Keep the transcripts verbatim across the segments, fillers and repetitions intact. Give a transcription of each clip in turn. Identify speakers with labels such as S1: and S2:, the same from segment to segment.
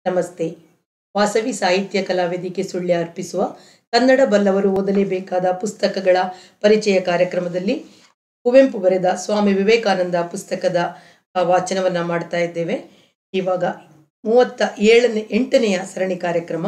S1: ನಮಸ್ತೆ. ವಾಸವಿ ಸಾಹಿತ್ಯ ಕಲಾವೇದಿಕೆ ಸುಳ್ಯ ಅರ್ಪಿಸುವ ಕನ್ನಡ ಬಲ್ಲವರು ಓದಲೇಬೇಕಾದ ಪುಸ್ತಕಗಳ ಪರಿಚಯ ಕಾರ್ಯಕ್ರಮದಲ್ಲಿ ಕುವೆಂಪು ಬರೆದ ಸ್ವಾಮಿ ವಿವೇಕಾನಂದ ಪುಸ್ತಕದ ವಾಚನವನ್ನು ಮಾಡ್ತಾ ಇದ್ದೇವೆ. ಇವಾಗ ಮೂವತ್ತ ಏಳನೇ ಎಂಟನೆಯ ಸರಣಿ ಕಾರ್ಯಕ್ರಮ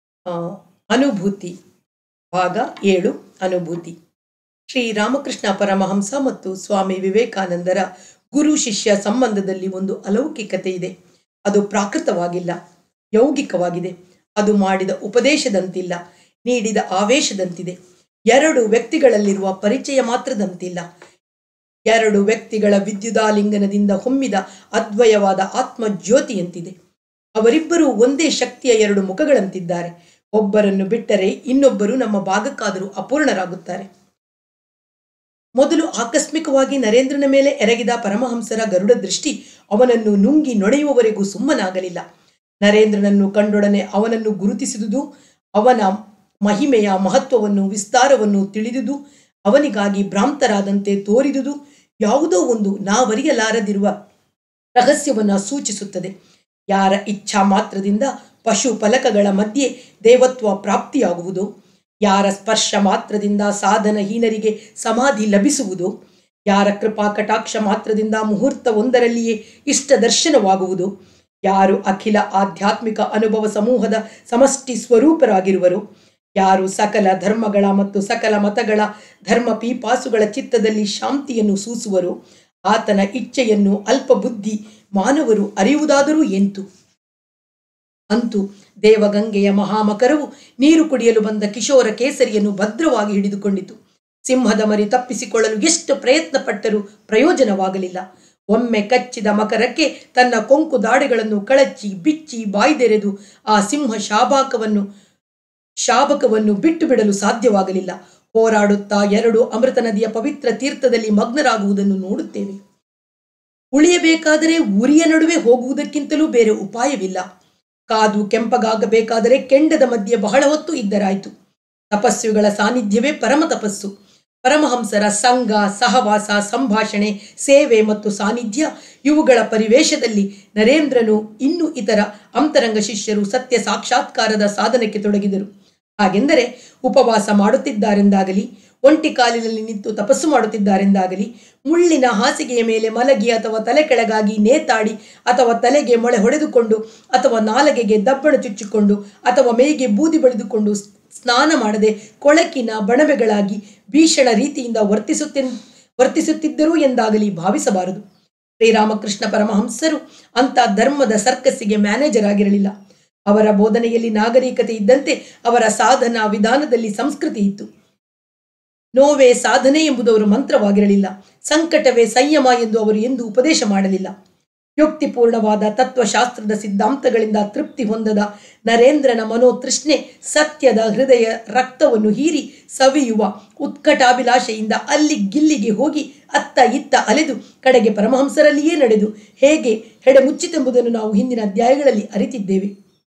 S1: ಅನುಭೂತಿ ಭಾಗ ಏಳು ಅನುಭೂತಿ. ಶ್ರೀ ರಾಮಕೃಷ್ಣ ಪರಮಹಂಸ ಮತ್ತು ಸ್ವಾಮಿ ವಿವೇಕಾನಂದರ ಗುರು ಶಿಷ್ಯ ಸಂಬಂಧದಲ್ಲಿ ಒಂದು ಅಲೌಕಿಕತೆ ಇದೆ. ಅದು ಪ್ರಾಕೃತವಾಗಿಲ್ಲ, ಯೌಗಿಕವಾಗಿದೆ. ಅದು ಮಾಡಿದ ಉಪದೇಶದಂತಿಲ್ಲ, ನೀಡಿದ ಆವೇಶದಂತಿದೆ. ಎರಡು ವ್ಯಕ್ತಿಗಳಲ್ಲಿರುವ ಪರಿಚಯ ಮಾತ್ರದಂತಿಲ್ಲ, ಎರಡು ವ್ಯಕ್ತಿಗಳ ವಿದ್ಯುದಾಲಿಂಗನದಿಂದ ಹೊಮ್ಮಿದ ಅದ್ವಯವಾದ ಆತ್ಮಜ್ಯೋತಿಯಂತಿದೆ. ಅವರಿಬ್ಬರೂ ಒಂದೇ ಶಕ್ತಿಯ ಎರಡು ಮುಖಗಳಂತಿದ್ದಾರೆ. ಒಬ್ಬರನ್ನು ಬಿಟ್ಟರೆ ಇನ್ನೊಬ್ಬರು ನಮ್ಮ ಭಾಗಕ್ಕಾದರೂ ಅಪೂರ್ಣರಾಗುತ್ತಾರೆ. ಮೊದಲು ಆಕಸ್ಮಿಕವಾಗಿ ನರೇಂದ್ರನ ಮೇಲೆ ಎರಗಿದ ಪರಮಹಂಸರ ಗರುಡ ದೃಷ್ಟಿ ಅವನನ್ನು ನುಂಗಿ ನೊಡೆಯುವವರೆಗೂ ಸುಮ್ಮನಾಗಲಿಲ್ಲ. ನರೇಂದ್ರನನ್ನು ಕಂಡೊಡನೆ ಅವನನ್ನು ಗುರುತಿಸಿದುದು, ಅವನ ಮಹಿಮೆಯ ಮಹತ್ವವನ್ನು ವಿಸ್ತಾರವನ್ನು ತಿಳಿದುದು, ಅವನಿಗಾಗಿ ಭ್ರಾಂತರಾದಂತೆ ತೋರಿದುದು ಯಾವುದೋ ಒಂದು ನಾವರಿಯಲಾರದಿರುವ ರಹಸ್ಯವನ್ನು ಸೂಚಿಸುತ್ತದೆ. ಯಾರ ಇಚ್ಛಾ ಮಾತ್ರದಿಂದ ಪಶು ಫಲಕಗಳ ಮಧ್ಯೆ ದೇವತ್ವ ಪ್ರಾಪ್ತಿಯಾಗುವುದು, ಯಾರ ಸ್ಪರ್ಶ ಮಾತ್ರದಿಂದ ಸಾಧನಹೀನರಿಗೆ ಸಮಾಧಿ ಲಭಿಸುವುದು, ಯಾರ ಕೃಪಾ ಕಟಾಕ್ಷ ಮಾತ್ರದಿಂದ ಮುಹೂರ್ತವೊಂದರಲ್ಲಿಯೇ ಇಷ್ಟ ದರ್ಶನವಾಗುವುದು, ಯಾರು ಅಖಿಲ ಆಧ್ಯಾತ್ಮಿಕ ಅನುಭವ ಸಮೂಹದ ಸಮಷ್ಟಿ ಸ್ವರೂಪರಾಗಿರುವರು, ಯಾರು ಸಕಲ ಧರ್ಮಗಳ ಮತ್ತು ಸಕಲ ಮತಗಳ ಧರ್ಮ ಪೀಪಾಸುಗಳ ಚಿತ್ತದಲ್ಲಿ ಶಾಂತಿಯನ್ನು ಸೂಸುವರು, ಆತನ ಇಚ್ಛೆಯನ್ನು ಅಲ್ಪ ಬುದ್ಧಿ ಮಾನವರು ಅರಿಯುವುದಾದರೂ ಎಂತು. ಅಂತೂ ದೇವಗಂಗೆಯ ಮಹಾಮಕರವು ನೀರು ಕುಡಿಯಲು ಬಂದ ಕಿಶೋರ ಕೇಸರಿಯನ್ನು ಭದ್ರವಾಗಿ ಹಿಡಿದುಕೊಂಡಿತು. ಸಿಂಹದ ಮರಿ ತಪ್ಪಿಸಿಕೊಳ್ಳಲು ಎಷ್ಟು ಪ್ರಯತ್ನ ಪಟ್ಟರೂ ಪ್ರಯೋಜನವಾಗಲಿಲ್ಲ. ಒಮ್ಮೆ ಕಚ್ಚಿದ ಮಕರಕ್ಕೆ ತನ್ನ ಕೊಂಕು ದಾಡೆಗಳನ್ನು ಕಳಚಿ ಬಿಚ್ಚಿ ಬಾಯ್ದೆರೆದು ಆ ಸಿಂಹ ಶಾಬಾಕವನ್ನು ಶಾಬಕವನ್ನು ಬಿಟ್ಟು ಬಿಡಲು ಸಾಧ್ಯವಾಗಲಿಲ್ಲ. ಹೋರಾಡುತ್ತಾ ಎರಡು ಅಮೃತ ನದಿಯ ಪವಿತ್ರ ತೀರ್ಥದಲ್ಲಿ ಮಗ್ನರಾಗುವುದನ್ನು ನೋಡುತ್ತೇವೆ. ಉಳಿಯಬೇಕಾದರೆ ಉರಿಯ ನಡುವೆ ಹೋಗುವುದಕ್ಕಿಂತಲೂ ಬೇರೆ ಉಪಾಯವಿಲ್ಲ. ಕಾದು ಕೆಂಪಗಾಗಬೇಕಾದರೆ ಕೆಂಡದ ಮಧ್ಯೆ ಬಹಳ ಹೊತ್ತು ಇದ್ದರಾಯಿತು. ತಪಸ್ವಿಗಳ ಸಾನ್ನಿಧ್ಯವೇ ಪರಮ ತಪಸ್ಸು. ಪರಮಹಂಸರ ಸಂಘ, ಸಹವಾಸ, ಸಂಭಾಷಣೆ, ಸೇವೆ ಮತ್ತು ಸಾನ್ನಿಧ್ಯ ಇವುಗಳ ಪರಿವೇಶದಲ್ಲಿ ನರೇಂದ್ರನು ಇನ್ನೂ ಇತರ ಅಂತರಂಗ ಶಿಷ್ಯರು ಸತ್ಯ ಸಾಕ್ಷಾತ್ಕಾರದ ಸಾಧನಕ್ಕೆ ತೊಡಗಿದರು. ಹಾಗೆಂದರೆ ಉಪವಾಸ ಮಾಡುತ್ತಿದ್ದಾರೆಂದಾಗಲಿ, ಒಂಟಿ ಕಾಲಿನಲ್ಲಿ ನಿಂತು ತಪಸ್ಸು ಮಾಡುತ್ತಿದ್ದಾರೆಂದಾಗಲಿ, ಮುಳ್ಳಿನ ಹಾಸಿಗೆಯ ಮೇಲೆ ಮಲಗಿ ಅಥವಾ ತಲೆ ಕೆಳಗಾಗಿ ನೇತಾಡಿ ಅಥವಾ ತಲೆಗೆ ಮೊಳೆ ಹೊಡೆದುಕೊಂಡು ಅಥವಾ ನಾಲಗೆಗೆ ದಬ್ಬಣ ಚುಚ್ಚಿಕೊಂಡು ಅಥವಾ ಮೈಗೆ ಬೂದಿ ಬಳಿದುಕೊಂಡು ಸ್ನಾನ ಮಾಡದೆ ಕೊಳಕಿನ ಬಣವೆಗಳಾಗಿ ಭೀಷಣ ರೀತಿಯಿಂದ ವರ್ತಿಸುತ್ತೆ ವರ್ತಿಸುತ್ತಿದ್ದರು ಎಂದಾಗಲಿ ಭಾವಿಸಬಾರದು. ಶ್ರೀರಾಮಕೃಷ್ಣ ಪರಮಹಂಸರು ಅಂಥ ಧರ್ಮದ ಸರ್ಕಸ್ಸಿಗೆ ಮ್ಯಾನೇಜರ್ ಆಗಿರಲಿಲ್ಲ. ಅವರ ಬೋಧನೆಯಲ್ಲಿ ನಾಗರಿಕತೆ ಇದ್ದಂತೆ ಅವರ ಸಾಧನಾ ವಿಧಾನದಲ್ಲಿ ಸಂಸ್ಕೃತಿ ಇತ್ತು. ನೋವೇ ಸಾಧನೆ ಎಂಬುದು ಅವರು ಮಂತ್ರವಾಗಿರಲಿಲ್ಲ. ಸಂಕಟವೇ ಸಂಯಮ ಎಂದು ಅವರು ಎಂದೂ ಉಪದೇಶ ಮಾಡಲಿಲ್ಲ. ಯುಕ್ತಿಪೂರ್ಣವಾದ ತತ್ವಶಾಸ್ತ್ರದ ಸಿದ್ಧಾಂತಗಳಿಂದ ತೃಪ್ತಿ ಹೊಂದದ ನರೇಂದ್ರನ ಮನೋತೃಷ್ಣೆ ಸತ್ಯದ ಹೃದಯ ರಕ್ತವನ್ನು ಹೀರಿ ಸವಿಯುವ ಉತ್ಕಟಾಭಿಲಾಷೆಯಿಂದ ಅಲ್ಲಿ ಗಿಲ್ಲಿಗೆ ಹೋಗಿ ಅತ್ತ ಇತ್ತ ಅಲೆದು ಕಡೆಗೆ ಪರಮಹಂಸರಲ್ಲಿಯೇ ನಡೆದು ಹೇಗೆ ಹೆಡೆ ಮುಚ್ಚಿತೆಂಬುದನ್ನು ನಾವು ಹಿಂದಿನ ಅಧ್ಯಾಯಗಳಲ್ಲಿ ಅರಿತಿದ್ದೇವೆ.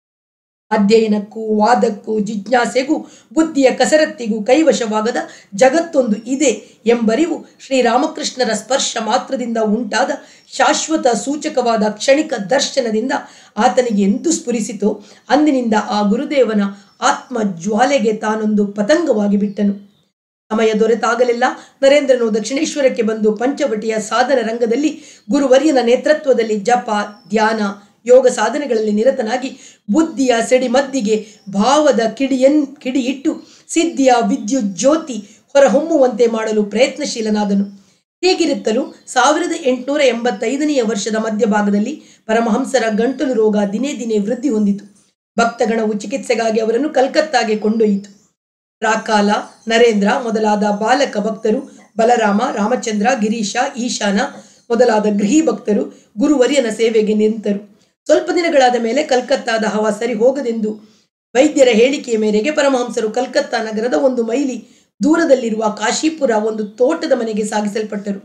S1: ಅಧ್ಯಯನಕ್ಕೂ ವಾದಕ್ಕೂ ಜಿಜ್ಞಾಸೆಗೂ ಬುದ್ಧಿಯ ಕಸರತ್ತಿಗೂ ಕೈವಶವಾಗದ ಜಗತ್ತೊಂದು ಇದೆ ಎಂಬರಿವು ಶ್ರೀರಾಮಕೃಷ್ಣರ ಸ್ಪರ್ಶ ಮಾತ್ರದಿಂದ ಉಂಟಾದ ಶಾಶ್ವತ ಸೂಚಕವಾದ ಕ್ಷಣಿಕ ದರ್ಶನದಿಂದ ಆತನಿಗೆ ಎಂತೂ ಸ್ಫುರಿಸಿತೋ ಅಂದಿನಿಂದ ಆ ಗುರುದೇವನ ಆತ್ಮ ಜ್ವಾಲೆಗೆ ತಾನೊಂದು ಪತಂಗವಾಗಿ ಬಿಟ್ಟನು. ಸಮಯ ದೊರೆತಾಗಲೆಲ್ಲ ನರೇಂದ್ರನು ದಕ್ಷಿಣೇಶ್ವರಕ್ಕೆ ಬಂದು ಪಂಚವಟಿಯ ಸಾಧನ ರಂಗದಲ್ಲಿ ಗುರುವರ್ಯನ ನೇತೃತ್ವದಲ್ಲಿ ಜಪ, ಧ್ಯಾನ, ಯೋಗ ಸಾಧನೆಗಳಲ್ಲಿ ನಿರತನಾಗಿ ಬುದ್ಧಿಯ ಸೆಡಿಮದ್ದಿಗೆ ಭಾವದ ಕಿಡಿಯನ್ ಕಿಡಿಯಿಟ್ಟು ಸಿದ್ಧಿಯ ವಿದ್ಯುತ್ ಜ್ಯೋತಿ ಹೊರಹೊಮ್ಮುವಂತೆ ಮಾಡಲು ಪ್ರಯತ್ನಶೀಲನಾದನು. ಹೀಗಿರುತ್ತಲೂ ಸಾವಿರದ ಎಂಟುನೂರ ಎಂಬತ್ತೈದನೆಯ ವರ್ಷದ ಮಧ್ಯಭಾಗದಲ್ಲಿ ಪರಮಹಂಸರ ಗಂಟಲು ರೋಗ ದಿನೇ ದಿನೇ ವೃದ್ಧಿ ಹೊಂದಿತು. ಭಕ್ತಗಣವು ಚಿಕಿತ್ಸೆಗಾಗಿ ಅವರನ್ನು ಕಲ್ಕತ್ತಾಗೆ ಕೊಂಡೊಯ್ಯಿತು. ರಾಕಾಲ, ನರೇಂದ್ರ ಮೊದಲಾದ ಬಾಲಕ ಭಕ್ತರು, ಬಲರಾಮ, ರಾಮಚಂದ್ರ, ಗಿರೀಶ, ಈಶಾನ ಮೊದಲಾದ ಗೃಹಿ ಭಕ್ತರು ಗುರುವರ್ಯನ ಸೇವೆಗೆ ನಿಂತರು. ಸ್ವಲ್ಪ ದಿನಗಳಾದ ಮೇಲೆ ಕಲ್ಕತ್ತಾದ ಹವ ಸರಿ ಹೋಗದೆಂದು ವೈದ್ಯರ ಹೇಳಿಕೆಯ ಮೇರೆಗೆ ಪರಮಹಂಸರು ಕಲ್ಕತ್ತಾ ನಗರದ ಒಂದು ಮೈಲಿ ದೂರದಲ್ಲಿರುವ ಕಾಶೀಪುರ ಒಂದು ತೋಟದ ಮನೆಗೆ ಸಾಗಿಸಲ್ಪಟ್ಟರು.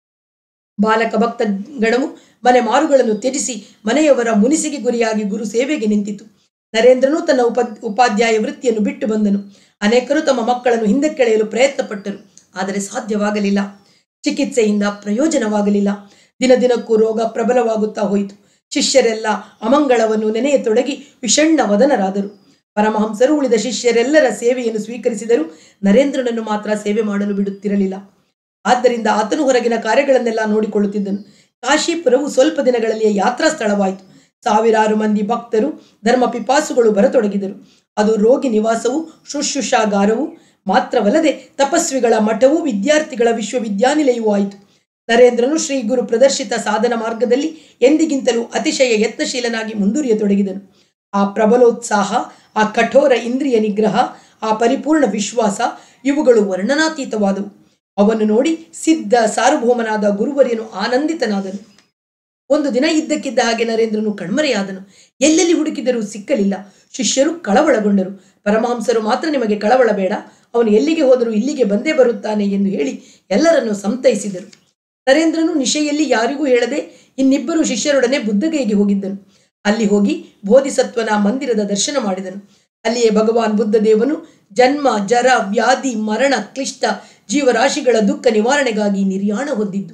S1: ಬಾಲಕ ಭಕ್ತ ಗಣವು ಮನೆ ಮಾರುಗಳನ್ನು ತ್ಯಜಿಸಿ ಮನೆಯವರ ಮುನಿಸಿಗೆ ಗುರಿಯಾಗಿ ಗುರು ಸೇವೆಗೆ ನಿಂತಿತು. ನರೇಂದ್ರನು ತನ್ನ ಉಪ ಉಪಾಧ್ಯಾಯ ವೃತ್ತಿಯನ್ನು ಬಿಟ್ಟು ಬಂದನು. ಅನೇಕರು ತಮ್ಮ ಮಕ್ಕಳನ್ನು ಹಿಂದಕ್ಕೆಳೆಯಲು ಪ್ರಯತ್ನ ಪಟ್ಟರು, ಆದರೆ ಸಾಧ್ಯವಾಗಲಿಲ್ಲ. ಚಿಕಿತ್ಸೆಯಿಂದ ಪ್ರಯೋಜನವಾಗಲಿಲ್ಲ. ದಿನ ದಿನಕ್ಕೂ ರೋಗ ಪ್ರಬಲವಾಗುತ್ತಾ ಹೋಯಿತು. ಶಿಷ್ಯರೆಲ್ಲ ಅಮಂಗಳವನ್ನು ನೆನೆಯತೊಡಗಿ ವಿಷಣ್ಣ ವದನರಾದರು. ಪರಮಹಂಸರು ಉಳಿದ ಶಿಷ್ಯರೆಲ್ಲರ ಸೇವೆಯನ್ನು ಸ್ವೀಕರಿಸಿದರು. ನರೇಂದ್ರನನ್ನು ಮಾತ್ರ ಸೇವೆ ಮಾಡಲು ಬಿಡುತ್ತಿರಲಿಲ್ಲ. ಆದ್ದರಿಂದ ಆತನು ಹೊರಗಿನ ಕಾರ್ಯಗಳನ್ನೆಲ್ಲ ನೋಡಿಕೊಳ್ಳುತ್ತಿದ್ದನು. ಕಾಶೀಪುರವು ಸ್ವಲ್ಪ ದಿನಗಳಲ್ಲಿಯೇ ಯಾತ್ರಾ ಸ್ಥಳವಾಯಿತು. ಸಾವಿರಾರು ಮಂದಿ ಭಕ್ತರು ಧರ್ಮ ಪಿಪಾಸುಗಳು ಬರತೊಡಗಿದರು. ಅದು ರೋಗಿ ನಿವಾಸವು ಶುಶ್ರೂಷಾಗಾರವು ಮಾತ್ರವಲ್ಲದೆ ತಪಸ್ವಿಗಳ ಮಠವೂ ವಿದ್ಯಾರ್ಥಿಗಳ ವಿಶ್ವವಿದ್ಯಾನಿಲಯವೂ ಆಯಿತು. ನರೇಂದ್ರನು ಶ್ರೀ ಗುರು ಪ್ರದರ್ಶಿತ ಸಾಧನ ಮಾರ್ಗದಲ್ಲಿ ಎಂದಿಗಿಂತಲೂ ಅತಿಶಯ ಯತ್ನಶೀಲನಾಗಿ ಮುಂದುವರಿಯತೊಡಗಿದನು. ಆ ಪ್ರಬಲೋತ್ಸಾಹ, ಆ ಕಠೋರ ಇಂದ್ರಿಯ ನಿಗ್ರಹ, ಆ ಪರಿಪೂರ್ಣ ವಿಶ್ವಾಸ ಇವುಗಳು ವರ್ಣನಾತೀತವಾದವು. ಅವನ್ನು ನೋಡಿ ಸಿದ್ಧ ಸಾರ್ವಭೌಮನಾದ ಗುರುವರ್ಯನು ಆನಂದಿತನಾದನು. ಒಂದು ದಿನ ಇದ್ದಕ್ಕಿದ್ದ ಹಾಗೆ ನರೇಂದ್ರನು ಕಣ್ಮರೆಯಾದನು. ಎಲ್ಲೆಲ್ಲಿ ಹುಡುಕಿದರೂ ಸಿಕ್ಕಲಿಲ್ಲ. ಶಿಷ್ಯರು ಕಳವಳಗೊಂಡರು. ಪರಮಹಂಸರು ಮಾತ್ರ ನಿಮಗೆ ಕಳವಳ ಬೇಡ, ಅವನು ಎಲ್ಲಿಗೆ ಹೋದರೂ ಇಲ್ಲಿಗೆ ಬಂದೇ ಬರುತ್ತಾನೆ ಎಂದು ಹೇಳಿ ಎಲ್ಲರನ್ನು ಸಂತೈಸಿದರು. ನರೇಂದ್ರನು ನಿಶೆಯಲ್ಲಿ ಯಾರಿಗೂ ಹೇಳದೆ ಇನ್ನಿಬ್ಬರು ಶಿಷ್ಯರೊಡನೆ ಬುದ್ಧಗೈಗೆ ಹೋಗಿದ್ದನು. ಅಲ್ಲಿ ಹೋಗಿ ಬೋಧಿಸತ್ವನ ಮಂದಿರದ ದರ್ಶನ ಮಾಡಿದನು. ಅಲ್ಲಿಯೇ ಭಗವಾನ್ ಬುದ್ಧ ದೇವನು ಜನ್ಮ, ಜರ, ವ್ಯಾಧಿ, ಮರಣ, ಕ್ಲಿಷ್ಟ ಜೀವರಾಶಿಗಳ ದುಃಖ ನಿವಾರಣೆಗಾಗಿ ನಿರ್ಯಾಣ ಹೊಂದಿದ್ದು.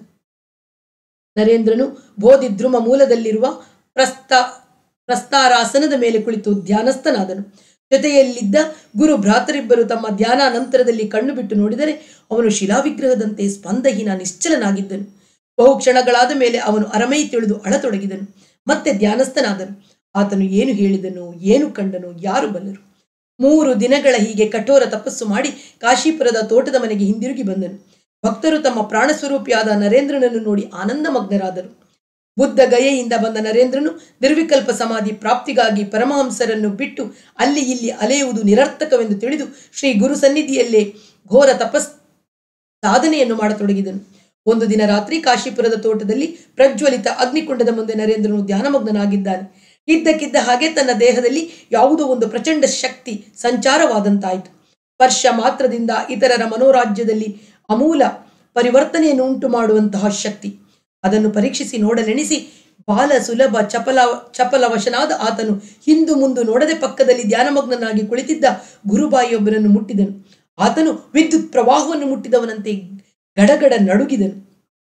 S1: ನರೇಂದ್ರನು ಬೋಧಿದ್ರುಮ ಮೂಲದಲ್ಲಿರುವ ಪ್ರಸ್ತಾ ಪ್ರಸ್ತಾರಾಸನದ ಮೇಲೆ ಕುಳಿತು ಧ್ಯಾನಸ್ಥನಾದನು. ಜೊತೆಯಲ್ಲಿದ್ದ ಗುರು ಭ್ರಾತರಿಬ್ಬರು ತಮ್ಮ ಧ್ಯಾನ ನಂತರದಲ್ಲಿ ಕಣ್ಣು ಬಿಟ್ಟು ನೋಡಿದರೆ ಅವನು ಶಿಲಾವಿಗ್ರಹದಂತೆ ಸ್ಪಂದಹೀನ ನಿಶ್ಚಲನಾಗಿದ್ದನು. ಬಹು ಕ್ಷಣಗಳಾದ ಮೇಲೆ ಅವನು ಅರಮೈ ತಿಳಿದು ಅಳತೊಡಗಿದನು. ಮತ್ತೆ ಧ್ಯಾನಸ್ಥನಾದನು. ಆತನು ಏನು ಹೇಳಿದನು, ಏನು ಕಂಡನು, ಯಾರು ಬಲ್ಲರು. ಮೂರು ದಿನಗಳ ಹೀಗೆ ಕಠೋರ ತಪಸ್ಸು ಮಾಡಿ ಕಾಶೀಪುರದ ತೋಟದ ಮನೆಗೆ ಹಿಂದಿರುಗಿ ಬಂದನು. ಭಕ್ತರು ತಮ್ಮ ಪ್ರಾಣಸ್ವರೂಪಿಯಾದ ನರೇಂದ್ರನನ್ನು ನೋಡಿ ಆನಂದಮಗ್ನರಾದರು. ಬುದ್ಧ ಗಯೆಯಿಂದ ಬಂದ ನರೇಂದ್ರನು ನಿರ್ವಿಕಲ್ಪ ಸಮಾಧಿ ಪ್ರಾಪ್ತಿಗಾಗಿ ಪರಮಹಂಸರನ್ನು ಬಿಟ್ಟು ಅಲ್ಲಿ ಇಲ್ಲಿ ಅಲೆಯುವುದು ನಿರರ್ಥಕವೆಂದು ತಿಳಿದು ಶ್ರೀ ಗುರು ಸನ್ನಿಧಿಯಲ್ಲೇ ಘೋರ ತಪಸ್ ಸಾಧನೆಯನ್ನು ಮಾಡತೊಡಗಿದನು. ಒಂದು ದಿನ ರಾತ್ರಿ ಕಾಶೀಪುರದ ತೋಟದಲ್ಲಿ ಪ್ರಜ್ವಲಿತ ಅಗ್ನಿಕುಂಡದ ಮುಂದೆ ನರೇಂದ್ರನು ಧ್ಯಾನಮಗ್ನನಾಗಿದ್ದಾನೆ. ಇದ್ದಕ್ಕಿದ್ದ ಹಾಗೆ ತನ್ನ ದೇಹದಲ್ಲಿ ಯಾವುದೋ ಒಂದು ಪ್ರಚಂಡ ಶಕ್ತಿ ಸಂಚಾರವಾದಂತಾಯಿತು. ಸ್ಪರ್ಶ ಮಾತ್ರದಿಂದ ಇತರರ ಮನೋರಾಜ್ಯದಲ್ಲಿ ಅಮೂಲ ಪರಿವರ್ತನೆಯನ್ನು ಉಂಟು ಮಾಡುವಂತಹ ಶಕ್ತಿ. ಅದನ್ನು ಪರೀಕ್ಷಿಸಿ ನೋಡಲೆಣಿಸಿ ಬಾಲ ಸುಲಭ ಚಪಲ ಚಪಲವಶನಾದ ಆತನು ಹಿಂದು ಮುಂದು ನೋಡದೆ ಪಕ್ಕದಲ್ಲಿ ಧ್ಯಾನಮಗ್ನನಾಗಿ ಕುಳಿತಿದ್ದ ಗುರುಬಾಯಿಯೊಬ್ಬರನ್ನು ಮುಟ್ಟಿದನು. ಆತನು ವಿದ್ಯುತ್ ಪ್ರವಾಹವನ್ನು ಮುಟ್ಟಿದವನಂತೆ ಗಡಗಡ ನಡುಗಿದನು.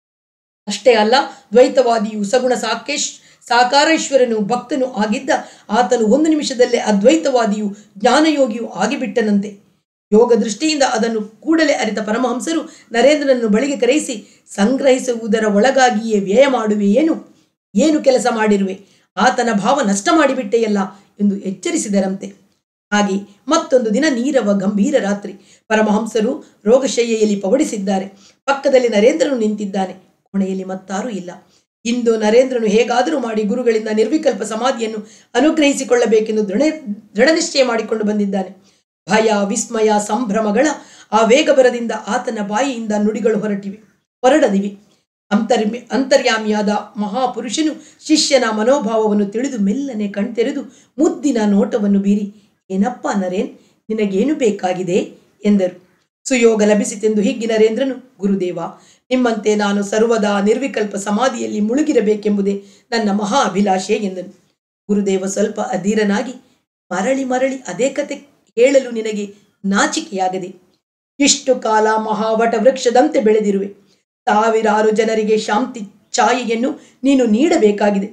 S1: ಅಷ್ಟೇ ಅಲ್ಲ, ದ್ವೈತವಾದಿಯು ಸಗುಣ ಸಾಕೇಶ್ ಸಾಕಾರೇಶ್ವರನು ಭಕ್ತನು ಆಗಿದ್ದ ಆತನು ಒಂದು ನಿಮಿಷದಲ್ಲೇ ಅದ್ವೈತವಾದಿಯು ಜ್ಞಾನಯೋಗಿಯು ಆಗಿಬಿಟ್ಟನಂತೆ. ಯೋಗ ದೃಷ್ಟಿಯಿಂದ ಅದನ್ನು ಕೂಡಲೇ ಅರಿತ ಪರಮಹಂಸರು ನರೇಂದ್ರನನ್ನು ಬಳಿಗೆ ಕರೆಯಿಸಿ, ಸಂಗ್ರಹಿಸುವುದರ ಒಳಗಾಗಿಯೇ ವ್ಯಯ ಮಾಡುವೆ ಏನು ಏನು ಕೆಲಸ ಮಾಡಿರುವೆ, ಆತನ ಭಾವ ನಷ್ಟ ಮಾಡಿಬಿಟ್ಟೆಯಲ್ಲ ಎಂದು ಎಚ್ಚರಿಸಿದರಂತೆ. ಹಾಗೆ ಮತ್ತೊಂದು ದಿನ ನೀರವ ಗಂಭೀರ ರಾತ್ರಿ. ಪರಮಹಂಸರು ರೋಗಶಯ್ಯೆಯಲ್ಲಿ ಪವಡಿಸಿದ್ದಾರೆ. ಪಕ್ಕದಲ್ಲಿ ನರೇಂದ್ರನು ನಿಂತಿದ್ದಾನೆ. ಕೊನೆಯಲ್ಲಿ ಮತ್ತಾರೂ ಇಲ್ಲ. ಇಂದು ನರೇಂದ್ರನು ಹೇಗಾದರೂ ಮಾಡಿ ಗುರುಗಳಿಂದ ನಿರ್ವಿಕಲ್ಪ ಸಮಾಧಿಯನ್ನು ಅನುಗ್ರಹಿಸಿಕೊಳ್ಳಬೇಕೆಂದು ದೃಢ ದೃಢ ನಿಶ್ಚಯ ಮಾಡಿಕೊಂಡು ಬಂದಿದ್ದಾನೆ. ಭಯ, ವಿಸ್ಮಯ, ಸಂಭ್ರಮಗಳ ಆ ವೇಗಬರದಿಂದ ಆತನ ಬಾಯಿಯಿಂದ ನುಡಿಗಳು ಹೊರಟಿವೆ ಹೊರಡದಿವೆ. ಅಂತರ್ಮಿ ಅಂತರ್ಯಾಮಿಯಾದ ಮಹಾಪುರುಷನು ಶಿಷ್ಯನ ಮನೋಭಾವವನ್ನು ತಿಳಿದು ಮೆಲ್ಲನೆ ಕಣ್ತೆರೆದು ಮುದ್ದಿನ ನೋಟವನ್ನು ಬೀರಿ, ಏನಪ್ಪ ನರೇನ್, ನಿನಗೇನು ಬೇಕಾಗಿದೆ ಎಂದರು. ಸುಯೋಗ ಲಭಿಸಿತೆಂದು ಹಿಗ್ಗಿ ನರೇಂದ್ರನು, ಗುರುದೇವ, ನಿಮ್ಮಂತೆ ನಾನು ಸರ್ವದಾ ನಿರ್ವಿಕಲ್ಪ ಸಮಾಧಿಯಲ್ಲಿ ಮುಳುಗಿರಬೇಕೆಂಬುದೇ ನನ್ನ ಮಹಾ ಅಭಿಲಾಷೆ ಎಂದನು. ಗುರುದೇವ ಸ್ವಲ್ಪ ಅಧೀರನಾಗಿ, ಮರಳಿ ಮರಳಿ ಅದೇ ಕತೆ ಹೇಳಲು ನಿನಗೆ ನಾಚಿಕೆಯಾಗದೆ? ಇಷ್ಟು ಕಾಲ ಮಹಾವಟ ವೃಕ್ಷದಂತೆ ಬೆಳೆದಿರುವೆ. ಸಾವಿರಾರು ಜನರಿಗೆ ಶಾಂತಿ ಛಾಯೆಯನ್ನು ನೀನು ನೀಡಬೇಕಾಗಿದೆ.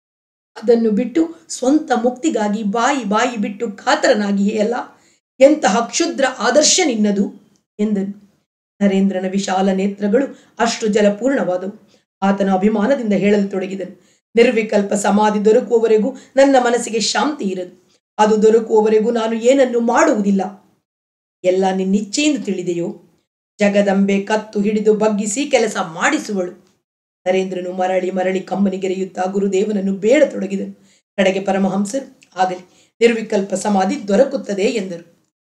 S1: ಅದನ್ನು ಬಿಟ್ಟು ಸ್ವಂತ ಮುಕ್ತಿಗಾಗಿ ಬಾಯಿ ಬಾಯಿ ಬಿಟ್ಟು ಕಾತರನಾಗಿಯೇ ಎಂತಹ ಕ್ಷುದ್ರ ಆದರ್ಶ ನಿನ್ನದು ಎಂದನು. ನರೇಂದ್ರನ ವಿಶಾಲ ನೇತ್ರಗಳು ಅಷ್ಟು ಜಲಪೂರ್ಣವಾದವು. ಆತನ ಅಭಿಮಾನದಿಂದ ಹೇಳಲು ತೊಡಗಿದನು, ನಿರ್ವಿಕಲ್ಪ ಸಮಾಧಿ ದೊರಕುವವರೆಗೂ ನನ್ನ ಮನಸ್ಸಿಗೆ ಶಾಂತಿ ಇರದು. ಅದು ದೊರಕುವವರೆಗೂ ನಾನು ಏನನ್ನು ಮಾಡುವುದಿಲ್ಲ. ಎಲ್ಲ ನಿನ್ನಿಚ್ಛೆಯಿಂದ ತಿಳಿದೆಯೋ? ಜಗದಂಬೆ ಕತ್ತು ಹಿಡಿದು ಬಗ್ಗಿಸಿ ಕೆಲಸ ಮಾಡಿಸುವಳು. ನರೇಂದ್ರನು ಮರಳಿ ಮರಳಿ ಕಮ್ಮನಿಗೆರೆಯುತ್ತಾ ಗುರುದೇವನನ್ನು ಬೇಡತೊಡಗಿದನು. ಕಡೆಗೆ ಪರಮಹಂಸರು, ಆಗಲಿ, ನಿರ್ವಿಕಲ್ಪ ಸಮಾಧಿ ದೊರಕುತ್ತದೆ ಎಂದರು.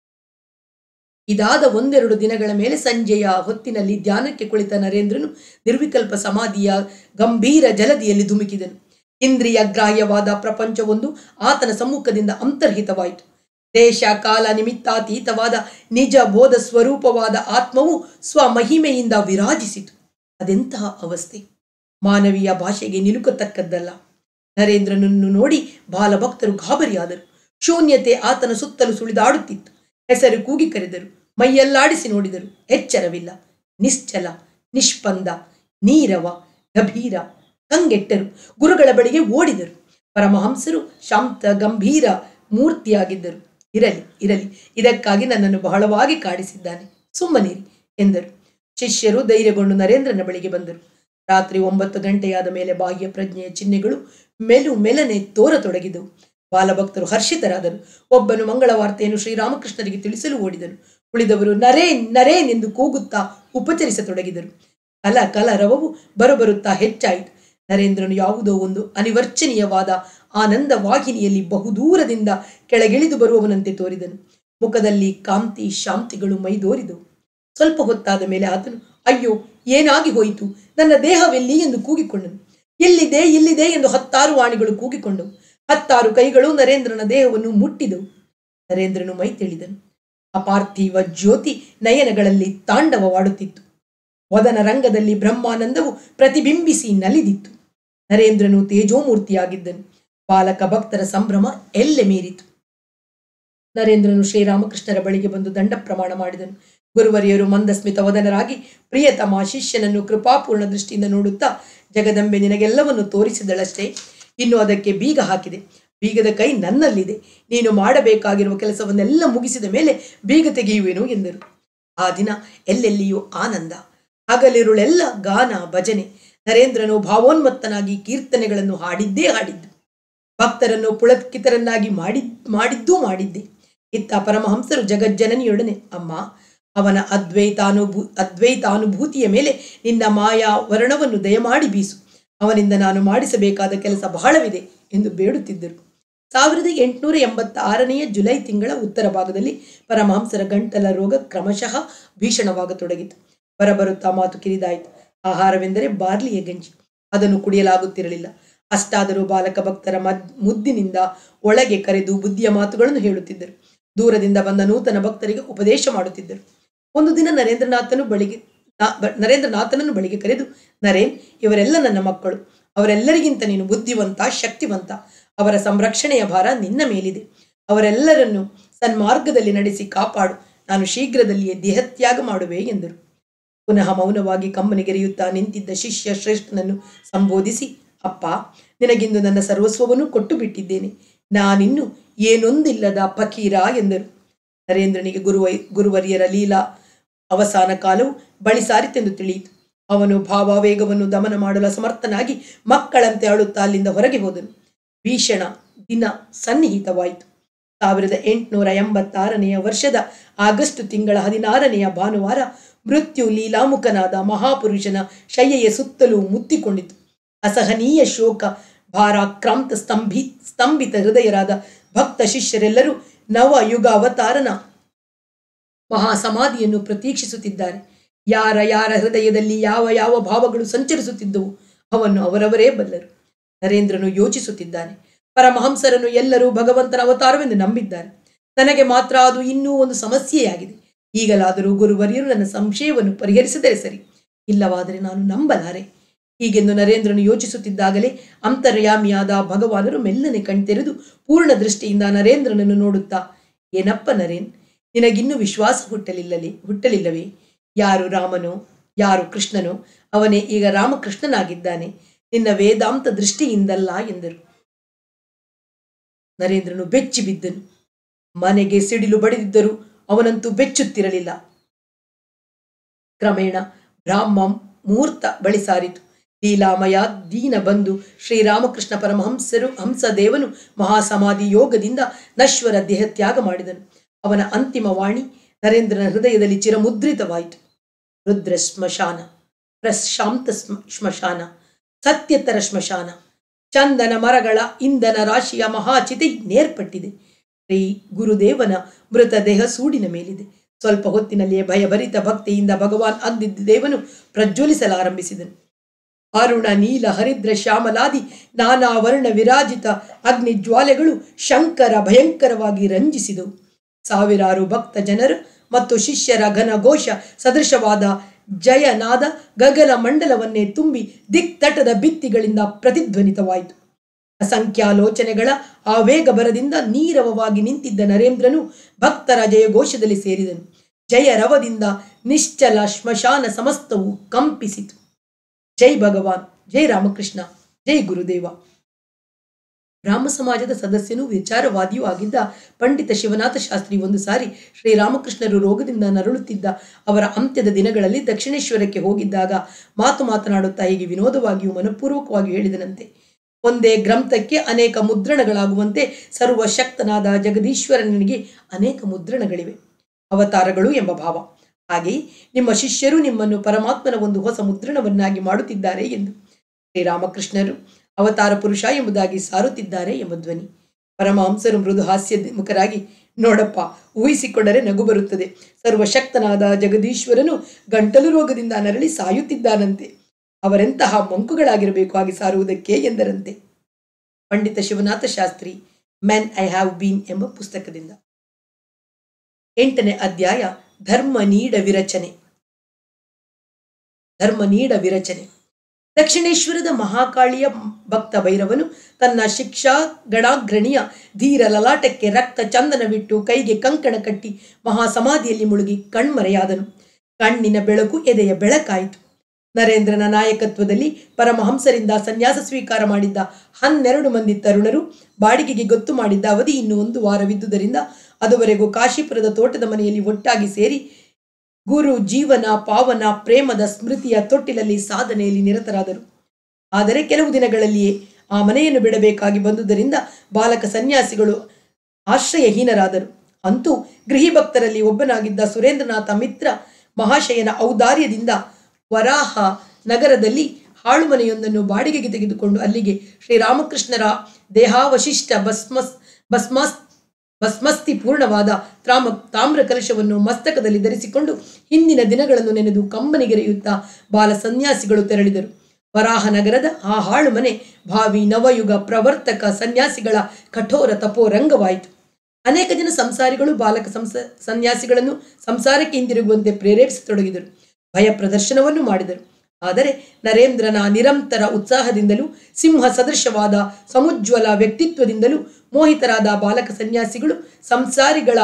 S1: ಇದಾದ ಒಂದೆರಡು ದಿನಗಳ ಮೇಲೆ ಸಂಜೆಯ ಹೊತ್ತಿನಲ್ಲಿ ಧ್ಯಾನಕ್ಕೆ ಕುಳಿತ ನರೇಂದ್ರನು ನಿರ್ವಿಕಲ್ಪ ಸಮಾಧಿಯ ಗಂಭೀರ ಜಲದಿಯಲ್ಲಿ ಧುಮುಕಿದನು. ಇಂದ್ರಿಯ ಗ್ರಾಹ್ಯವಾದ ಪ್ರಪಂಚವೊಂದು ಆತನ ಸಮ್ಮುಖದಿಂದ ಅಂತರ್ಹಿತವಾಯಿತು. ದೇಶ ಕಾಲ ನಿಮಿತ್ತಾತೀತವಾದ ನಿಜ ಬೋಧ ಸ್ವರೂಪವಾದ ಆತ್ಮವು ಸ್ವಮಹಿಮೆಯಿಂದ ವಿರಾಜಿಸಿತು. ಅದೆಂತಹ ಅವಸ್ಥೆ! ಮಾನವೀಯ ಭಾಷೆಗೆ ನಿಲುಕತಕ್ಕದ್ದಲ್ಲ. ನರೇಂದ್ರನನ್ನು ನೋಡಿ ಬಾಲಭಕ್ತರು ಗಾಬರಿಯಾದರು. ಶೂನ್ಯತೆ ಆತನ ಸುತ್ತಲೂ ಸುಳಿದಾಡುತ್ತಿತ್ತು. ಹೆಸರು ಕೂಗಿ ಕರೆದರು, ಮೈಯಲ್ಲಾಡಿಸಿ ನೋಡಿದರು. ಎಚ್ಚರವಿಲ್ಲ. ನಿಶ್ಚಲ, ನಿಷ್ಪಂದ, ನೀರವ, ಗಭೀರ. ಕಂಗೆಟ್ಟರು. ಗುರುಗಳ ಬಳಿಗೆ ಓಡಿದರು. ಪರಮಹಂಸರು ಶಾಂತ ಗಂಭೀರ ಮೂರ್ತಿಯಾಗಿದ್ದರು. ಇರಲಿ ಇರಲಿ, ಇದಕ್ಕಾಗಿ ನನ್ನನ್ನು ಬಹಳವಾಗಿ ಕಾಡಿಸಿದ್ದಾನೆ, ಸುಮ್ಮನಿರಿ ಎಂದರು. ಶಿಷ್ಯರು ಧೈರ್ಯಗೊಂಡು ನರೇಂದ್ರನ ಬಳಿಗೆ ಬಂದರು. ರಾತ್ರಿ ಒಂಬತ್ತು ಗಂಟೆಯಾದ ಮೇಲೆ ಬಾಹ್ಯ ಪ್ರಜ್ಞೆಯ ಚಿಹ್ನೆಗಳು ಮೆಲು ಮೆಲನೆ ತೋರತೊಡಗಿದವು. ಬಾಲಭಕ್ತರು ಹರ್ಷಿತರಾದರು. ಒಬ್ಬನು ಮಂಗಳವಾರ್ತೆಯನ್ನು ಶ್ರೀರಾಮಕೃಷ್ಣರಿಗೆ ತಿಳಿಸಲು ಓಡಿದನು. ಉಳಿದವರು ನರೇನ್ ನರೇನ್ ಎಂದು ಕೂಗುತ್ತಾ ಉಪಚರಿಸತೊಡಗಿದರು. ಕಲ ಕಲರವವು ಬರಬರುತ್ತಾ ಹೆಚ್ಚಾಯಿತು. ನರೇಂದ್ರನು ಯಾವುದೋ ಒಂದು ಅನಿವರ್ಚನೀಯವಾದ ಆನಂದ ವಾಹಿನಿಯಲ್ಲಿ ಬಹುದೂರದಿಂದ ಕೆಳಗಿಳಿದು ಬರುವವನಂತೆ ತೋರಿದನು. ಮುಖದಲ್ಲಿ ಕಾಂತಿ ಶಾಂತಿಗಳು ಮೈದೋರಿದವು. ಸ್ವಲ್ಪ ಹೊತ್ತಾದ ಮೇಲೆ ಆತನು, ಅಯ್ಯೋ, ಏನಾಗಿ ಹೋಯಿತು, ನನ್ನ ದೇಹವೆಲ್ಲಿ ಎಂದು ಕೂಗಿಕೊಂಡನು. ಎಲ್ಲಿದೆ ಇಲ್ಲಿದೆ ಎಂದು ಹತ್ತಾರು ವಾಣಿಗಳು ಕೂಗಿಕೊಂಡವು. ಹತ್ತಾರು ಕೈಗಳು ನರೇಂದ್ರನ ದೇಹವನ್ನು ಮುಟ್ಟಿದವು. ನರೇಂದ್ರನು ಮೈ ತಿಳಿದನು. ಅಪಾರ್ಥಿವ ಜ್ಯೋತಿ ನಯನಗಳಲ್ಲಿ ತಾಂಡವವಾಡುತ್ತಿತ್ತು. ವದನ ರಂಗದಲ್ಲಿ ಬ್ರಹ್ಮಾನಂದವು ಪ್ರತಿಬಿಂಬಿಸಿ ನಲಿದಿತ್ತು. ನರೇಂದ್ರನು ತೇಜೋಮೂರ್ತಿಯಾಗಿದ್ದನು. ಬಾಲಕ ಭಕ್ತರ ಸಂಭ್ರಮ ಎಲ್ಲೆ ಮೀರಿತು. ನರೇಂದ್ರನು ಶ್ರೀರಾಮಕೃಷ್ಣರ ಬಳಿಗೆ ಬಂದು ದಂಡ ಪ್ರಮಾಣ ಮಾಡಿದನು. ಗುರುವರಿಯರು ಮಂದಸ್ಮಿತ ವದನರಾಗಿ ಪ್ರಿಯತಮ ಶಿಷ್ಯನನ್ನು ಕೃಪಾಪೂರ್ಣ ದೃಷ್ಟಿಯಿಂದ ನೋಡುತ್ತಾ, ಜಗದಂಬೆ ನಿನಗೆಲ್ಲವನ್ನು ತೋರಿಸಿದಳಷ್ಟೇ, ಇನ್ನು ಅದಕ್ಕೆ ಬೀಗ ಹಾಕಿದೆ. ಬೀಗದ ಕೈ ನನ್ನಲ್ಲಿದೆ. ನೀನು ಮಾಡಬೇಕಾಗಿರುವ ಕೆಲಸವನ್ನೆಲ್ಲ ಮುಗಿಸಿದ ಮೇಲೆ ಬೀಗ ತೆಗೆಯುವೆನು ಎಂದರು. ಆ ದಿನ ಎಲ್ಲೆಲ್ಲಿಯೂ ಆನಂದ, ಹಗಲಿರುಳೆಲ್ಲ ಗಾನ ಭಜನೆ. ನರೇಂದ್ರನು ಭಾವೋನ್ಮತ್ತನಾಗಿ ಕೀರ್ತನೆಗಳನ್ನು ಹಾಡಿದ್ದೇ ಹಾಡಿದ್ದು. ಭಕ್ತರನ್ನು ಪುಳಕಿತರನ್ನಾಗಿ ಮಾಡಿ ಮಾಡಿದ್ದೂ ಮಾಡಿದ್ದೆ. ಇತ್ತ ಪರಮಹಂಸರು ಜಗಜ್ಜನನಿಯೊಡನೆ, ಅಮ್ಮ, ಅವನ ಅದ್ವೈತಾನುಭೂ ಅದ್ವೈತಾನುಭೂತಿಯ ಮೇಲೆ ನಿನ್ನ ಮಾಯಾ ವರ್ಣವನ್ನು ದಯಮಾಡಿ ಬೀಸು. ಅವನಿಂದ ನಾನು ಮಾಡಿಸಬೇಕಾದ ಕೆಲಸ ಬಹಳವಿದೆ ಎಂದು ಬೇಡುತ್ತಿದ್ದರು. ಸಾವಿರದ ಎಂಟುನೂರ ಎಂಬತ್ತ ಆರನೆಯ ಜುಲೈ ತಿಂಗಳ ಉತ್ತರ ಭಾಗದಲ್ಲಿ ಪರಮಹಂಸರ ಗಂಟಲ ರೋಗ ಕ್ರಮಶಃ ಭೀಷಣವಾಗತೊಡಗಿತು. ಬರಬರುತ್ತಾ ಮಾತು ಕಿರಿದಾಯಿತು. ಆಹಾರವೆಂದರೆ ಬಾರ್ಲಿಯ ಗಂಜಿ, ಅದನ್ನು ಕುಡಿಯಲಾಗುತ್ತಿರಲಿಲ್ಲ. ಅಷ್ಟಾದರೂ ಬಾಲಕ ಭಕ್ತರ ಮದ್ ಮುದ್ದಿನಿಂದ ಒಳಗೆ ಕರೆದು ಬುದ್ಧಿಯ ಮಾತುಗಳನ್ನು ಹೇಳುತ್ತಿದ್ದರು. ದೂರದಿಂದ ಬಂದ ನೂತನ ಭಕ್ತರಿಗೆ ಉಪದೇಶ ಮಾಡುತ್ತಿದ್ದರು. ಒಂದು ದಿನ ನರೇಂದ್ರನಾಥನು ಬಳಿಗೆ ನರೇಂದ್ರನಾಥನನ್ನು ಬಳಿಗೆ ಕರೆದು, ನರೇನ್, ಇವರೆಲ್ಲ ನನ್ನ ಮಕ್ಕಳು. ಅವರೆಲ್ಲರಿಗಿಂತ ನೀನು ಬುದ್ಧಿವಂತ, ಶಕ್ತಿವಂತ. ಅವರ ಸಂರಕ್ಷಣೆಯ ಭಾರ ನಿನ್ನ ಮೇಲಿದೆ. ಅವರೆಲ್ಲರನ್ನು ಸನ್ಮಾರ್ಗದಲ್ಲಿ ನಡೆಸಿ ಕಾಪಾಡು. ನಾನು ಶೀಘ್ರದಲ್ಲಿಯೇ ದೇಹತ್ಯಾಗ ಮಾಡುವೆ ಎಂದರು. ಪುನಃ ಮೌನವಾಗಿ ಕಮ್ಮನಿಗೆರೆಯುತ್ತಾ ನಿಂತಿದ್ದ ಶಿಷ್ಯ ಶ್ರೇಷ್ಠನನ್ನು ಸಂಬೋಧಿಸಿ, ಅಪ್ಪ, ನಿನಗಿಂದು ನನ್ನ ಸರ್ವಸ್ವವನ್ನು ಕೊಟ್ಟು ಬಿಟ್ಟಿದ್ದೇನೆ. ನಾನಿನ್ನು ಏನೊಂದಿಲ್ಲದ ಫಕೀರ ಎಂದರು. ನರೇಂದ್ರನಿಗೆ ಗುರುವ ಗುರುವರಿಯರ ಲೀಲಾ ಅವಸಾನ ಕಾಲವು ಬಳಿ ಸಾರಿತೆಂದು ತಿಳಿಯಿತು. ಅವನು ಭಾವಾವೇಗವನ್ನು ದಮನ ಮಾಡಲು ಅಸಮರ್ಥನಾಗಿ ಮಕ್ಕಳಂತೆ ಅಳುತ್ತಾ ಅಲ್ಲಿಂದ ಹೊರಗೆ ಹೋದನು. ಭೀಷಣ ದಿನ ಸನ್ನಿಹಿತವಾಯಿತು. ಸಾವಿರದ ಎಂಟುನೂರ ಎಂಬತ್ತಾರನೆಯ ವರ್ಷದ ಆಗಸ್ಟ್ ತಿಂಗಳ ಹದಿನಾರನೆಯ ಭಾನುವಾರ ಮೃತ್ಯು ಲೀಲಾಮುಖನಾದ ಮಹಾಪುರುಷನ ಶಯ್ಯೆಯ ಸುತ್ತಲೂ ಮುತ್ತಿಕೊಂಡಿತು. ಅಸಹನೀಯ ಶೋಕ ಭಾರಾಕ್ರಾಂತ ಸ್ತಂಭಿ ಸ್ತಂಭಿತ ಹೃದಯರಾದ ಭಕ್ತ ಶಿಷ್ಯರೆಲ್ಲರೂ ನವ ಯುಗ ಅವತಾರನ ಮಹಾಸಮಾಧಿಯನ್ನು ಪ್ರತೀಕ್ಷಿಸುತ್ತಿದ್ದಾರೆ. ಯಾರ ಯಾರ ಹೃದಯದಲ್ಲಿ ಯಾವ ಯಾವ ಭಾವಗಳು ಸಂಚರಿಸುತ್ತಿದ್ದವು ಅವನ್ನು ಅವರವರೇ ಬಲ್ಲರು. ನರೇಂದ್ರನು ಯೋಚಿಸುತ್ತಿದ್ದಾನೆ. ಪರಮಹಂಸರನ್ನು ಎಲ್ಲರೂ ಭಗವಂತನ ಅವತಾರವೆಂದು ನಂಬಿದ್ದಾರೆ. ನನಗೆ ಮಾತ್ರ ಅದು ಇನ್ನೂ ಒಂದು ಸಮಸ್ಯೆಯಾಗಿದೆ. ಈಗಲಾದರೂ ಗುರುವರಿಯರು ನನ್ನ ಸಂಶಯವನ್ನು ಪರಿಹರಿಸಿದರೆ ಸರಿ, ಇಲ್ಲವಾದರೆ ನಾನು ನಂಬಲಾರೆ. ಹೀಗೆಂದು ನರೇಂದ್ರನು ಯೋಚಿಸುತ್ತಿದ್ದಾಗಲೇ ಅಂತರ್ಯಾಮಿಯಾದ ಭಗವಾನರು ಮೆಲ್ಲನೆ ಕಣ್ತೆರೆದು ಪೂರ್ಣ ದೃಷ್ಟಿಯಿಂದ ನರೇಂದ್ರನನ್ನು ನೋಡುತ್ತಾ, ಏನಪ್ಪ ನರೇನ್, ನಿನಗಿನ್ನೂ ವಿಶ್ವಾಸ ಹುಟ್ಟಲಿಲ್ಲಲೇ ಹುಟ್ಟಲಿಲ್ಲವೇ? ಯಾರು ರಾಮನೋ ಯಾರು ಕೃಷ್ಣನೋ ಅವನೇ ಈಗ ರಾಮಕೃಷ್ಣನಾಗಿದ್ದಾನೆ, ನಿನ್ನ ವೇದಾಂತ ದೃಷ್ಟಿಯಿಂದಲ್ಲ ಎಂದರು. ನರೇಂದ್ರನು ಬೆಚ್ಚಿ ಬಿದ್ದನು. ಮನೆಗೆ ಸಿಡಿಲು ಬಡಿದಿದ್ದರೂ ಅವನಂತೂ ಬೆಚ್ಚುತ್ತಿರಲಿಲ್ಲ. ಕ್ರಮೇಣ ಬ್ರಾಹ್ಮ ಮುಹೂರ್ತ ಬಳಿ ಸಾರಿತು. ಲೀಲಾಮಯ ದೀನ ಬಂಧು ಶ್ರೀರಾಮಕೃಷ್ಣ ಪರಮಹಂಸರು ಹಂಸದೇವನು ಮಹಾಸಮಾಧಿ ಯೋಗದಿಂದ ನಶ್ವರ ದೇಹತ್ಯಾಗ ಮಾಡಿದನು. ಅವನ ಅಂತಿಮ ವಾಣಿ ನರೇಂದ್ರನ ಹೃದಯದಲ್ಲಿ ಚಿರಮುದ್ರಿತವಾಯಿತು. ರುದ್ರ ಸ್ಮಶಾನ, ಪ್ರಶಾಂತ ಸ್ಮಶಾನ, ಸತ್ಯತರ ಸ್ಮಶಾನ, ಚಂದನ ಮರಗಳ ಇಂಧನ ರಾಶಿಯ ಮಹಾಚಿತೆ ನೇರ್ಪಟ್ಟಿದೆ. ಶ್ರೀ ಗುರುದೇವನ ಮೃತದೇಹ ಸೂಡಿನ ಮೇಲಿದೆ. ಸ್ವಲ್ಪ ಹೊತ್ತಿನಲ್ಲಿಯೇ ಭಯಭರಿತ ಭಕ್ತಿಯಿಂದ ಭಗವಾನ್ ಅಗ್ನಿದೇವನು ಪ್ರಜ್ವಲಿಸಲಾರಂಭಿಸಿದನು. ಅರುಣ ನೀಲ ಹರಿದ್ರ ಶ್ಯಾಮಲಾದಿ ನಾನಾ ವರ್ಣ ವಿರಾಜಿತ ಅಗ್ನಿ ಜ್ವಾಲೆಗಳು ಶಂಕರ ಭಯಂಕರವಾಗಿ ರಂಜಿಸಿದವು. ಸಾವಿರಾರು ಭಕ್ತ ಜನರು ಮತ್ತು ಶಿಷ್ಯರ ಘನಘೋಷ ಸದೃಶವಾದ ಜಯನಾದ ಗಗನ ಮಂಡಲವನ್ನೇ ತುಂಬಿ ದಿಕ್ತಟದ ಭಿತ್ತಿಗಳಿಂದ ಪ್ರತಿಧ್ವನಿತವಾಯಿತು. ಅಸಂಖ್ಯಾಲೋಚನೆಗಳ ಆವೇಗ ಬರದಿಂದ ನೀರವವಾಗಿ ನಿಂತಿದ್ದ ನರೇಂದ್ರನು ಭಕ್ತರ ಜಯಘೋಷದಲ್ಲಿ ಸೇರಿದನು. ಜಯ ರವದಿಂದ ನಿಶ್ಚಲ ಶ್ಮಶಾನ ಸಮಸ್ತವು ಕಂಪಿಸಿತು. ಜೈ ಭಗವಾನ್, ಜೈ ರಾಮಕೃಷ್ಣ, ಜೈ ಗುರುದೇವ. ಬ್ರಾಹ್ಮ ಸಮಾಜದ ಸದಸ್ಯನೂ ವಿಚಾರವಾದಿಯೂ ಆಗಿದ್ದ ಪಂಡಿತ ಶಿವನಾಥ ಶಾಸ್ತ್ರಿ ಒಂದು ಸಾರಿ ಶ್ರೀರಾಮಕೃಷ್ಣರು ರೋಗದಿಂದ ನರಳುತ್ತಿದ್ದ ಅವರ ಅಂತ್ಯದ ದಿನಗಳಲ್ಲಿ ದಕ್ಷಿಣೇಶ್ವರಕ್ಕೆ ಹೋಗಿದ್ದಾಗ ಮಾತು ಮಾತನಾಡುತ್ತಾ ಹೀಗೆ ವಿನೋದವಾಗಿಯೂ ಮನಪೂರ್ವಕವಾಗಿಯೂ ಹೇಳಿದನಂತೆ. ಒಂದೇ ಗ್ರಂಥಕ್ಕೆ ಅನೇಕ ಮುದ್ರಣಗಳಾಗುವಂತೆ ಸರ್ವಶಕ್ತನಾದ ಜಗದೀಶ್ವರನಿಗೆ ಅನೇಕ ಮುದ್ರಣಗಳಿವೆ, ಅವತಾರಗಳು ಎಂಬ ಭಾವ. ಹಾಗೆಯೇ ನಿಮ್ಮ ಶಿಷ್ಯರು ನಿಮ್ಮನ್ನು ಪರಮಾತ್ಮನ ಒಂದು ಹೊಸ ಮುದ್ರಣವನ್ನಾಗಿ ಮಾಡುತ್ತಿದ್ದಾರೆ ಎಂದು. ಶ್ರೀರಾಮಕೃಷ್ಣರು ಅವತಾರ ಪುರುಷ ಎಂಬುದಾಗಿ ಸಾರುತ್ತಿದ್ದಾರೆ ಎಂಬ ಧ್ವನಿ. ಪರಮಹಂಸರು ಮೃದು ಹಾಸ್ಯ ಮುಖರಾಗಿ, ನೋಡಪ್ಪ, ಊಹಿಸಿಕೊಂಡರೆ ನಗು ಬರುತ್ತದೆ. ಸರ್ವಶಕ್ತನಾದ ಜಗದೀಶ್ವರನು ಗಂಟಲು ರೋಗದಿಂದ ನರಳಿ ಸಾಯುತ್ತಿದ್ದಾನಂತೆ. ಅವರೆಂತಹ ಮಂಕುಗಳಾಗಿರಬೇಕು ಹಾಗೆ ಸಾರುವುದಕ್ಕೆ ಎಂದರಂತೆ. Pandit Shivanath Shastri, men I have been ಎಂಬ ಪುಸ್ತಕದಿಂದ. ಎಂಟನೇ ಅಧ್ಯಾಯ, ಧರ್ಮ ನೀಡ ವಿರಚನೆ. ಧರ್ಮ ನೀಡ ವಿರಚನೆ. ದಕ್ಷಿಣೇಶ್ವರದ ಮಹಾಕಾಳಿಯ ಭಕ್ತ ಭೈರವನು ತನ್ನ ಶಿಕ್ಷಾ ಗಣಾಗ್ರಣಿಯ ಧೀರ ಲಲಾಟಕ್ಕೆ ರಕ್ತ ಚಂದನವಿಟ್ಟು ಕೈಗೆ ಕಂಕಣ ಕಟ್ಟಿ ಮಹಾಸಮಾಧಿಯಲ್ಲಿ ಮುಳುಗಿ ಕಣ್ಮರೆಯಾದನು. ಕಣ್ಣಿನ ಬೆಳಕು ಎದೆಯ ಬೆಳಕಾಯಿತು. ನರೇಂದ್ರನ ನಾಯಕತ್ವದಲ್ಲಿ ಪರಮಹಂಸರಿಂದ ಸನ್ಯಾಸ ಸ್ವೀಕಾರ ಮಾಡಿದ್ದ ಹನ್ನೆರಡು ಮಂದಿ ತರುಣರು ಬಾಡಿಗೆಗೆ ಗೊತ್ತು ಮಾಡಿದ್ದ ಅವಧಿ ಇನ್ನು ಒಂದು ವಾರವಿದ್ದುದರಿಂದ ಅದುವರೆಗೂ ಕಾಶೀಪುರದ ತೋಟದ ಮನೆಯಲ್ಲಿ ಒಟ್ಟಾಗಿ ಸೇರಿ ಗುರು ಜೀವನ ಪಾವನ ಪ್ರೇಮದ ಸ್ಮೃತಿಯ ತೊಟ್ಟಿಲಲ್ಲಿ ಸಾಧನೆಯಲ್ಲಿ ನಿರತರಾದರು. ಆದರೆ ಕೆಲವು ದಿನಗಳಲ್ಲಿಯೇ ಆ ಮನೆಯನ್ನು ಬಿಡಬೇಕಾಗಿ ಬಂದುದರಿಂದ ಬಾಲಕ ಸನ್ಯಾಸಿಗಳು ಆಶ್ರಯಹೀನರಾದರು. ಅಂತೂ ಗೃಹಿ ಭಕ್ತರಲ್ಲಿ ಒಬ್ಬನಾಗಿದ್ದ ಸುರೇಂದ್ರನಾಥ ಮಿತ್ರ ಮಹಾಶಯನ ಔದಾರ್ಯದಿಂದ ವರಾಹ ನಗರದಲ್ಲಿ ಹಾಳು ಮನೆಯೊಂದನ್ನು ಬಾಡಿಗೆಗೆ ತೆಗೆದುಕೊಂಡು ಅಲ್ಲಿಗೆ ಶ್ರೀರಾಮಕೃಷ್ಣರ ದೇಹಾವಶಿಷ್ಟ ಭಸ್ಮಸ್ ಭಸ್ಮಸ್ ಭಸ್ಮಸ್ತಿ ಪೂರ್ಣವಾದ ತ್ರಾಮ ತಾಮ್ರ ಕಲಶವನ್ನು ಮಸ್ತಕದಲ್ಲಿ ಧರಿಸಿಕೊಂಡು ಹಿಂದಿನ ದಿನಗಳನ್ನು ನೆನೆದು ಕಂಬನಿಗೆರೆಯುತ್ತಾ ಬಾಲ ಸನ್ಯಾಸಿಗಳು ತೆರಳಿದರು. ವರಾಹನಗರದ ಆ ಹಾಳು ಮನೆ ಭಾವಿ ನವಯುಗ ಪ್ರವರ್ತಕ ಸನ್ಯಾಸಿಗಳ ಕಠೋರ ತಪೋರಂಗವಾಯಿತು. ಅನೇಕ ಜನ ಸಂಸಾರಿಗಳು ಬಾಲಕ ಸಂಸ ಸನ್ಯಾಸಿಗಳನ್ನು ಸಂಸಾರಕ್ಕೆ ಹಿಂದಿರುಗುವಂತೆ ಪ್ರೇರೇಪಿಸತೊಡಗಿದರು. ಭಯ ಪ್ರದರ್ಶನವನ್ನು ಮಾಡಿದರು. ಆದರೆ ನರೇಂದ್ರನ ನಿರಂತರ ಉತ್ಸಾಹದಿಂದಲೂ ಸಿಂಹ ಸದೃಶವಾದ ಸಮುಜ್ವಲ ವ್ಯಕ್ತಿತ್ವದಿಂದಲೂ ಮೋಹಿತರಾದ ಬಾಲಕ ಸನ್ಯಾಸಿಗಳು ಸಂಸಾರಿಗಳ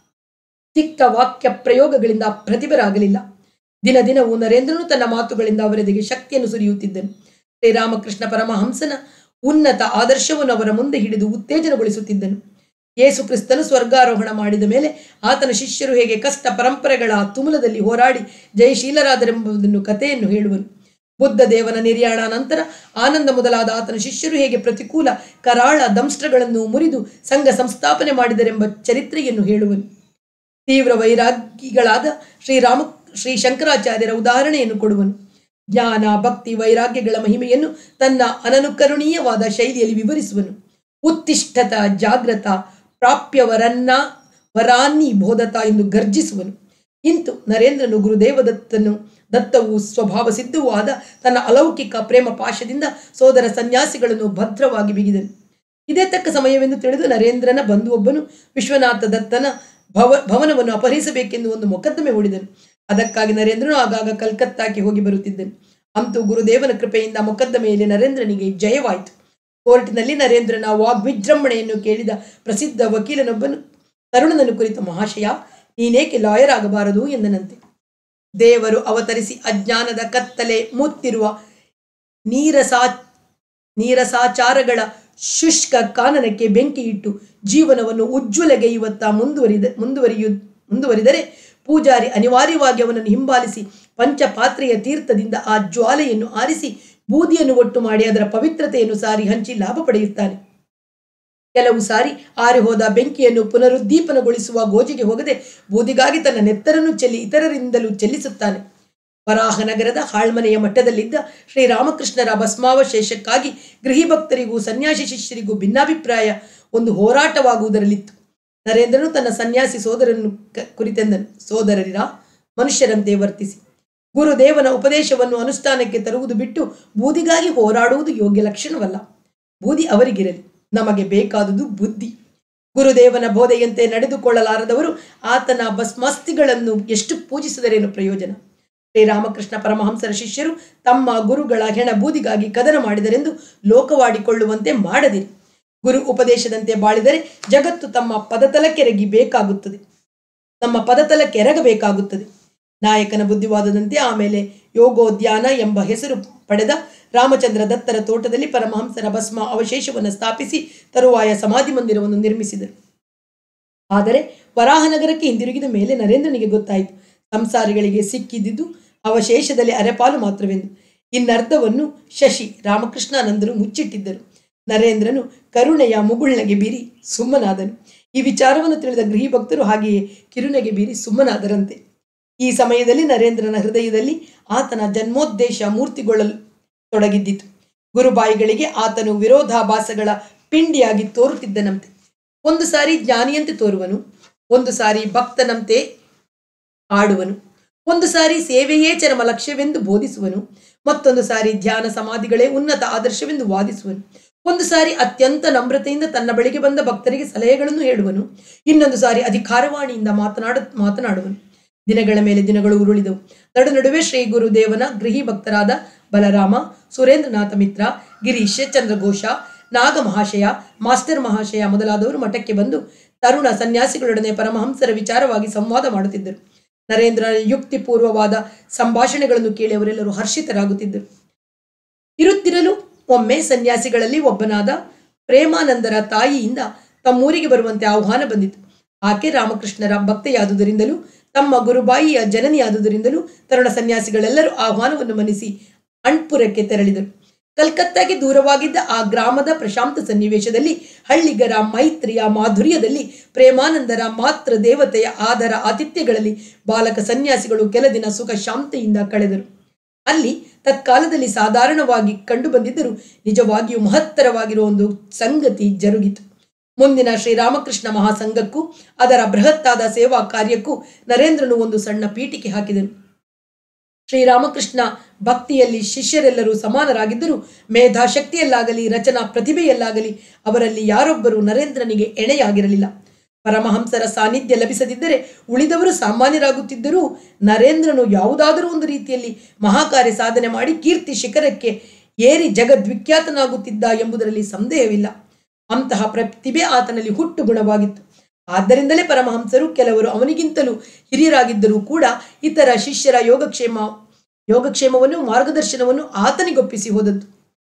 S1: ತಿಕ್ತ ವಾಕ್ಯ ಪ್ರಯೋಗಗಳಿಂದ ಪ್ರತಿಭರಾಗಲಿಲ್ಲ. ದಿನ ದಿನವೂ ನರೇಂದ್ರನು ತನ್ನ ಮಾತುಗಳಿಂದ ಅವರೆಡೆಗೆ ಶಕ್ತಿಯನ್ನು ಸುರಿಯುತ್ತಿದ್ದನು. ಶ್ರೀರಾಮಕೃಷ್ಣ ಪರಮಹಂಸನ ಉನ್ನತ ಆದರ್ಶವನ್ನು ಅವರ ಮುಂದೆ ಹಿಡಿದು ಉತ್ತೇಜನಗೊಳಿಸುತ್ತಿದ್ದನು. ಯೇಸು ಕ್ರಿಸ್ತನು ಸ್ವರ್ಗಾರೋಹಣ ಮಾಡಿದ ಮೇಲೆ ಆತನ ಶಿಷ್ಯರು ಹೇಗೆ ಕಷ್ಟ ಪರಂಪರೆಗಳ ತುಮುಲದಲ್ಲಿ ಹೋರಾಡಿ ಜಯಶೀಲರಾದರೆಂಬುದನ್ನು ಕಥೆಯನ್ನು ಹೇಳುವನು. ಬುದ್ಧ ದೇವನ ನಿರ್ಯಾಣ ನಂತರ ಆನಂದ ಮೊದಲಾದ ಆತನ ಶಿಷ್ಯರು ಹೇಗೆ ಪ್ರತಿಕೂಲ ಕರಾಳ ದಂಷ್ಟ್ರಗಳನ್ನು ಮುರಿದು ಸಂಘ ಸಂಸ್ಥಾಪನೆ ಮಾಡಿದರೆಂಬ ಚರಿತ್ರೆಯನ್ನು ಹೇಳುವನು. ತೀವ್ರ ವೈರಾಗಿಗಳಾದ ಶ್ರೀರಾಮ ಶ್ರೀ ಶಂಕರಾಚಾರ್ಯರ ಉದಾಹರಣೆಯನ್ನು ಕೊಡುವನು. ಜ್ಞಾನ ಭಕ್ತಿ ವೈರಾಗ್ಯಗಳ ಮಹಿಮೆಯನ್ನು ತನ್ನ ಅನನುಕರಣೀಯವಾದ ಶೈಲಿಯಲ್ಲಿ ವಿವರಿಸುವನು. ಉತ್ತಿಷ್ಠತ ಜಾಗ್ರತ ಪ್ರಾಪ್ಯವರನ್ನ ವರಾನ್ನಿ ಬೋಧತ ಎಂದು ಗರ್ಜಿಸುವನು. ಇಂತು ನರೇಂದ್ರನು ಗುರುದೇವದತ್ತನು ದತ್ತವು ಸ್ವಭಾವ ಸಿದ್ಧವೂ ಆದ ತನ್ನ ಅಲೌಕಿಕ ಪ್ರೇಮ ಪಾಶದಿಂದ ಸೋದರ ಸನ್ಯಾಸಿಗಳನ್ನು ಭದ್ರವಾಗಿ ಬಿಗಿದನು. ಇದೇ ತಕ್ಕ ಸಮಯವೆಂದು ತಿಳಿದು ನರೇಂದ್ರನ ಬಂಧುವೊಬ್ಬನು ವಿಶ್ವನಾಥ ದತ್ತನ ಭವ ಭವನವನ್ನು ಅಪಹರಿಸಬೇಕೆಂದು ಒಂದು ಮೊಕದ್ದಮೆ ಹೂಡಿದನು. ಅದಕ್ಕಾಗಿ ನರೇಂದ್ರನು ಆಗಾಗ ಕಲ್ಕತ್ತಾಕ್ಕೆ ಹೋಗಿ ಬರುತ್ತಿದ್ದನು. ಅಂತೂ ಗುರುದೇವನ ಕೃಪೆಯಿಂದ ಮೊಕದ್ದಮೆಯಲ್ಲಿ ನರೇಂದ್ರನಿಗೆ ಜಯವಾಯಿತು. ಕೋರ್ಟಿನಲ್ಲಿ ನರೇಂದ್ರನ ವಾಗ್ವಿಜೃಂಭಣೆಯನ್ನು ಕೇಳಿದ ಪ್ರಸಿದ್ಧ ವಕೀಲನೊಬ್ಬನು ತರುಣನನ್ನು ಕುರಿತು, ಮಹಾಶಯ, ನೀನೇಕೆ ಲಾಯರ್ ಆಗಬಾರದು ಎಂದನಂತೆ. ದೇವರು ಅವತರಿಸಿ ಅಜ್ಞಾನದ ಕತ್ತಲೆ ಮುತ್ತಿರುವ ನೀರಸಾ ನೀರಸಾಚಾರಗಳ ಶುಷ್ಕ ಕಾನನಕ್ಕೆ ಬೆಂಕಿಯಿಟ್ಟು ಜೀವನವನ್ನು ಉಜ್ವಲಗೆಯುವತ್ತ ಮುಂದುವರಿದ ಮುಂದುವರಿಯು ಮುಂದುವರಿದರೆ ಪೂಜಾರಿ ಅನಿವಾರ್ಯವಾಗಿ ಅವನನ್ನು ಹಿಂಬಾಲಿಸಿ ಪಂಚಪಾತ್ರೆಯ ತೀರ್ಥದಿಂದ ಆ ಜ್ವಾಲೆಯನ್ನು ಆರಿಸಿ ಬೂದಿಯನ್ನು ಒಟ್ಟು ಮಾಡಿ ಅದರ ಪವಿತ್ರತೆಯನ್ನು ಸಾರಿ ಹಂಚಿ ಲಾಭ ಪಡೆಯುತ್ತಾನೆ. ಕೆಲವು ಸಾರಿ ಆರಿ ಹೋದ ಬೆಂಕಿಯನ್ನು ಪುನರುದ್ದೀಪನಗೊಳಿಸುವ ಗೋಜಿಗೆ ಹೋಗದೆ ಬೂದಿಗಾಗಿ ತನ್ನ ನೆತ್ತರನ್ನು ಚೆಲ್ಲಿ ಇತರರಿಂದಲೂ ಚೆಲ್ಲಿಸುತ್ತಾನೆ. ವರಾಹನಗರದ ಹಾಳ್ಮನೆಯ ಮಟ್ಟದಲ್ಲಿದ್ದ ಶ್ರೀರಾಮಕೃಷ್ಣರ ಭಸ್ಮಾವಶೇಷಕ್ಕಾಗಿ ಗೃಹಿ ಭಕ್ತರಿಗೂ ಸನ್ಯಾಸಿ ಶಿಷ್ಯರಿಗೂ ಭಿನ್ನಾಭಿಪ್ರಾಯ ಒಂದು ಹೋರಾಟವಾಗುವುದರಲ್ಲಿತ್ತು. ನರೇಂದ್ರನು ತನ್ನ ಸನ್ಯಾಸಿ ಸೋದರನ್ನು ಕುರಿತೆಂದನು, ಸೋದರರಿರ ಮನುಷ್ಯರಂತೆ ವರ್ತಿಸಿ ಗುರುದೇವನ ಉಪದೇಶವನ್ನು ಅನುಷ್ಠಾನಕ್ಕೆ ತರುವುದು ಬಿಟ್ಟು ಬೂದಿಗಾಗಿ ಹೋರಾಡುವುದು ಯೋಗ್ಯ ಲಕ್ಷಣವಲ್ಲ. ಬೂದಿ ಅವರಿಗಿರಲಿ, ನಮಗೆ ಬೇಕಾದುದು ಬುದ್ಧಿ. ಗುರುದೇವನ ಬೋಧೆಯಂತೆ ನಡೆದುಕೊಳ್ಳಲಾರದವರು ಆತನ ಭಸ್ಮಾಸ್ತಿಗಳನ್ನು ಎಷ್ಟು ಪೂಜಿಸಿದರೇನು ಪ್ರಯೋಜನ? ಶ್ರೀರಾಮಕೃಷ್ಣ ಪರಮಹಂಸರ ಶಿಷ್ಯರು ತಮ್ಮ ಗುರುಗಳ ಹೆಣ ಬೂದಿಗಾಗಿ ಕದನ ಮಾಡಿದರೆಂದು ಲೋಕವಾಡಿಕೊಳ್ಳುವಂತೆ ಮಾಡದಿರಿ. ಗುರು ಉಪದೇಶದಂತೆ ಬಾಳಿದರೆ ಜಗತ್ತು ತಮ್ಮ ಪದತಲಕ್ಕೆರಗಿ ಬೇಕಾಗುತ್ತದೆ ತಮ್ಮ ಪದತಲಕ್ಕೆರಗಬೇಕಾಗುತ್ತದೆ. ನಾಯಕನ ಬುದ್ಧಿವಾದದಂತೆ ಆಮೇಲೆ ಯೋಗೋದ್ಯಾನ ಎಂಬ ಹೆಸರು ಪಡೆದ ರಾಮಚಂದ್ರ ದತ್ತರ ತೋಟದಲ್ಲಿ ಪರಮಹಂಸರ ಭಸ್ಮ ಅವಶೇಷವನ್ನು ಸ್ಥಾಪಿಸಿ ತರುವಾಯ ಸಮಾಧಿ ಮಂದಿರವನ್ನು ನಿರ್ಮಿಸಿದರು. ಆದರೆ ವರಾಹನಗರಕ್ಕೆ ಹಿಂದಿರುಗಿದ ಮೇಲೆ ನರೇಂದ್ರನಿಗೆ ಗೊತ್ತಾಯಿತು, ಸಂಸಾರಿಗಳಿಗೆ ಸಿಕ್ಕಿದ್ದುದು ಅವಶೇಷದಲ್ಲಿ ಅರೆಪಾಲು ಮಾತ್ರವೆಂದು. ಇನ್ನರ್ಧವನ್ನು ಶಶಿ ರಾಮಕೃಷ್ಣಾನಂದರು ಮುಚ್ಚಿಟ್ಟಿದ್ದರು. ನರೇಂದ್ರನು ಕರುಣೆಯ ಮುಗುಳ್ನಗೆ ಬೀರಿ ಸುಮ್ಮನಾದನು. ಈ ವಿಚಾರವನ್ನು ತಿಳಿದ ಗೃಹಿ ಭಕ್ತರು ಹಾಗೆಯೇ ಕಿರುನೆಗೆ ಬೀರಿ ಸುಮ್ಮನಾದರಂತೆ. ಈ ಸಮಯದಲ್ಲಿ ನರೇಂದ್ರನ ಹೃದಯದಲ್ಲಿ ಆತನ ಜನ್ಮೋದ್ದೇಶ ಮೂರ್ತಿಗೊಳ್ಳಲು ತೊಡಗಿದ್ದಿತು. ಗುರುಬಾಯಿಗಳಿಗೆ ಆತನು ವಿರೋಧಾಭಾಸಗಳ ಪಿಂಡಿಯಾಗಿ ತೋರುತ್ತಿದ್ದನಂತೆ. ಒಂದು ಸಾರಿ ಜ್ಞಾನಿಯಂತೆ ತೋರುವನು, ಒಂದು ಸಾರಿ ಭಕ್ತನಂತೆ ಆಡುವನು, ಒಂದು ಸಾರಿ ಸೇವೆಯೇ ಚರಮ ಲಕ್ಷ್ಯವೆಂದು ಬೋಧಿಸುವನು, ಮತ್ತೊಂದು ಸಾರಿ ಧ್ಯಾನ ಸಮಾಧಿಗಳೇ ಉನ್ನತ ಆದರ್ಶವೆಂದು ವಾದಿಸುವನು, ಒಂದು ಸಾರಿ ಅತ್ಯಂತ ನಮ್ರತೆಯಿಂದ ತನ್ನ ಬಳಿಗೆ ಬಂದ ಭಕ್ತರಿಗೆ ಸಲಹೆಗಳನ್ನು ಹೇಳುವನು, ಇನ್ನೊಂದು ಸಾರಿ ಅಧಿಕಾರವಾಣಿಯಿಂದ ಮಾತನಾಡ ಮಾತನಾಡುವನು. ದಿನಗಳ ಮೇಲೆ ದಿನಗಳು ಉರುಳಿದವು. ನಡು ನಡುವೆ ಶ್ರೀ ಗುರುದೇವನ ಗೃಹಿ ಭಕ್ತರಾದ ಬಲರಾಮ, ಸುರೇಂದ್ರನಾಥ ಮಿತ್ರ, ಗಿರೀಶ್, ಚಂದ್ರಘೋಷ, ನಾಗ ಮಹಾಶಯ, ಮಾಸ್ಟರ್ ಮಹಾಶಯ ಮೊದಲಾದವರು ಮಠಕ್ಕೆ ಬಂದು ತರುಣ ಸನ್ಯಾಸಿಗಳೊಡನೆ ಪರಮಹಂಸರ ವಿಚಾರವಾಗಿ ಸಂವಾದ ಮಾಡುತ್ತಿದ್ದರು. ನರೇಂದ್ರನ ಯುಕ್ತಿಪೂರ್ವವಾದ ಸಂಭಾಷಣೆಗಳನ್ನು ಕೇಳಿ ಅವರೆಲ್ಲರೂ ಹರ್ಷಿತರಾಗುತ್ತಿದ್ದರು. ಇರುತ್ತಿರಲು ಒಮ್ಮೆ ಸನ್ಯಾಸಿಗಳಲ್ಲಿ ಒಬ್ಬನಾದ ಪ್ರೇಮಾನಂದರ ತಾಯಿಯಿಂದ ತಮ್ಮೂರಿಗೆ ಬರುವಂತೆ ಆಹ್ವಾನ ಬಂದಿತು. ಆಕೆ ರಾಮಕೃಷ್ಣರ ಭಕ್ತೆಯಾದುದರಿಂದಲೂ ತಮ್ಮ ಗುರುಬಾಯಿಯ ಜನನಿಯಾದುದರಿಂದಲೂ ತರುಣ ಸನ್ಯಾಸಿಗಳೆಲ್ಲರೂ ಆಹ್ವಾನವನ್ನು ಮನ್ನಿಸಿ ಅಣ್ಪುರಕ್ಕೆ ತೆರಳಿದರು. ಕಲ್ಕತ್ತಾಗೆ ದೂರವಾಗಿದ್ದ ಆ ಗ್ರಾಮದ ಪ್ರಶಾಂತ ಸನ್ನಿವೇಶದಲ್ಲಿ, ಹಳ್ಳಿಗರ ಮೈತ್ರಿಯ ಮಾಧುರ್ಯದಲ್ಲಿ, ಪ್ರೇಮಾನಂದರ ಮಾತೃ ದೇವತೆಯ ಆದರ ಆತಿಥ್ಯಗಳಲ್ಲಿ ಬಾಲಕ ಸನ್ಯಾಸಿಗಳು ಕೆಲ ದಿನ ಸುಖ ಶಾಂತಿಯಿಂದ ಕಳೆದರು. ಅಲ್ಲಿ ತತ್ಕಾಲದಲ್ಲಿ ಸಾಧಾರಣವಾಗಿ ಕಂಡು ಬಂದಿದ್ದರೂ ನಿಜವಾಗಿಯೂ ಮಹತ್ತರವಾಗಿರುವ ಒಂದು ಸಂಗತಿ ಜರುಗಿತು. ಮುಂದಿನ ಶ್ರೀರಾಮಕೃಷ್ಣ ಮಹಾಸಂಘಕ್ಕೂ ಅದರ ಬೃಹತ್ತಾದ ಸೇವಾ ಕಾರ್ಯಕ್ಕೂ ನರೇಂದ್ರನು ಒಂದು ಸಣ್ಣ ಪೀಠಿಕೆ ಹಾಕಿದನು. ಶ್ರೀರಾಮಕೃಷ್ಣ ಭಕ್ತಿಯಲ್ಲಿ ಶಿಷ್ಯರೆಲ್ಲರೂ ಸಮಾನರಾಗಿದ್ದರೂ ಮೇಧಾಶಕ್ತಿಯಲ್ಲಾಗಲಿ ರಚನಾ ಪ್ರತಿಭೆಯಲ್ಲಾಗಲಿ ಅವರಲ್ಲಿ ಯಾರೊಬ್ಬರೂ ನರೇಂದ್ರನಿಗೆ ಎಣೆಯಾಗಿರಲಿಲ್ಲ. ಪರಮಹಂಸರ ಸಾನ್ನಿಧ್ಯ ಲಭಿಸದಿದ್ದರೆ ಉಳಿದವರು ಸಾಮಾನ್ಯರಾಗುತ್ತಿದ್ದರೂ ನರೇಂದ್ರನು ಯಾವುದಾದರೂ ಒಂದು ರೀತಿಯಲ್ಲಿ ಮಹಾಕಾರ್ಯ ಸಾಧನೆ ಮಾಡಿ ಕೀರ್ತಿ ಶಿಖರಕ್ಕೆ ಏರಿ ಜಗದ್ವಿಖ್ಯಾತನಾಗುತ್ತಿದ್ದ ಎಂಬುದರಲ್ಲಿ ಸಂದೇಹವಿಲ್ಲ. ಅಂತಹ ಪ್ರತಿಭೆ ಆತನಲ್ಲಿ ಹುಟ್ಟು ಗುಣವಾಗಿತ್ತು. ಆದ್ದರಿಂದಲೇ ಪರಮಹಂಸರು ಕೆಲವರು ಅವನಿಗಿಂತಲೂ ಹಿರಿಯರಾಗಿದ್ದರೂ ಕೂಡ ಇತರ ಶಿಷ್ಯರ ಯೋಗಕ್ಷೇಮ ಯೋಗಕ್ಷೇಮವನ್ನು ಮಾರ್ಗದರ್ಶನವನ್ನು ಆತನಿಗೊಪ್ಪಿಸಿ ಹೋದದ್ದು.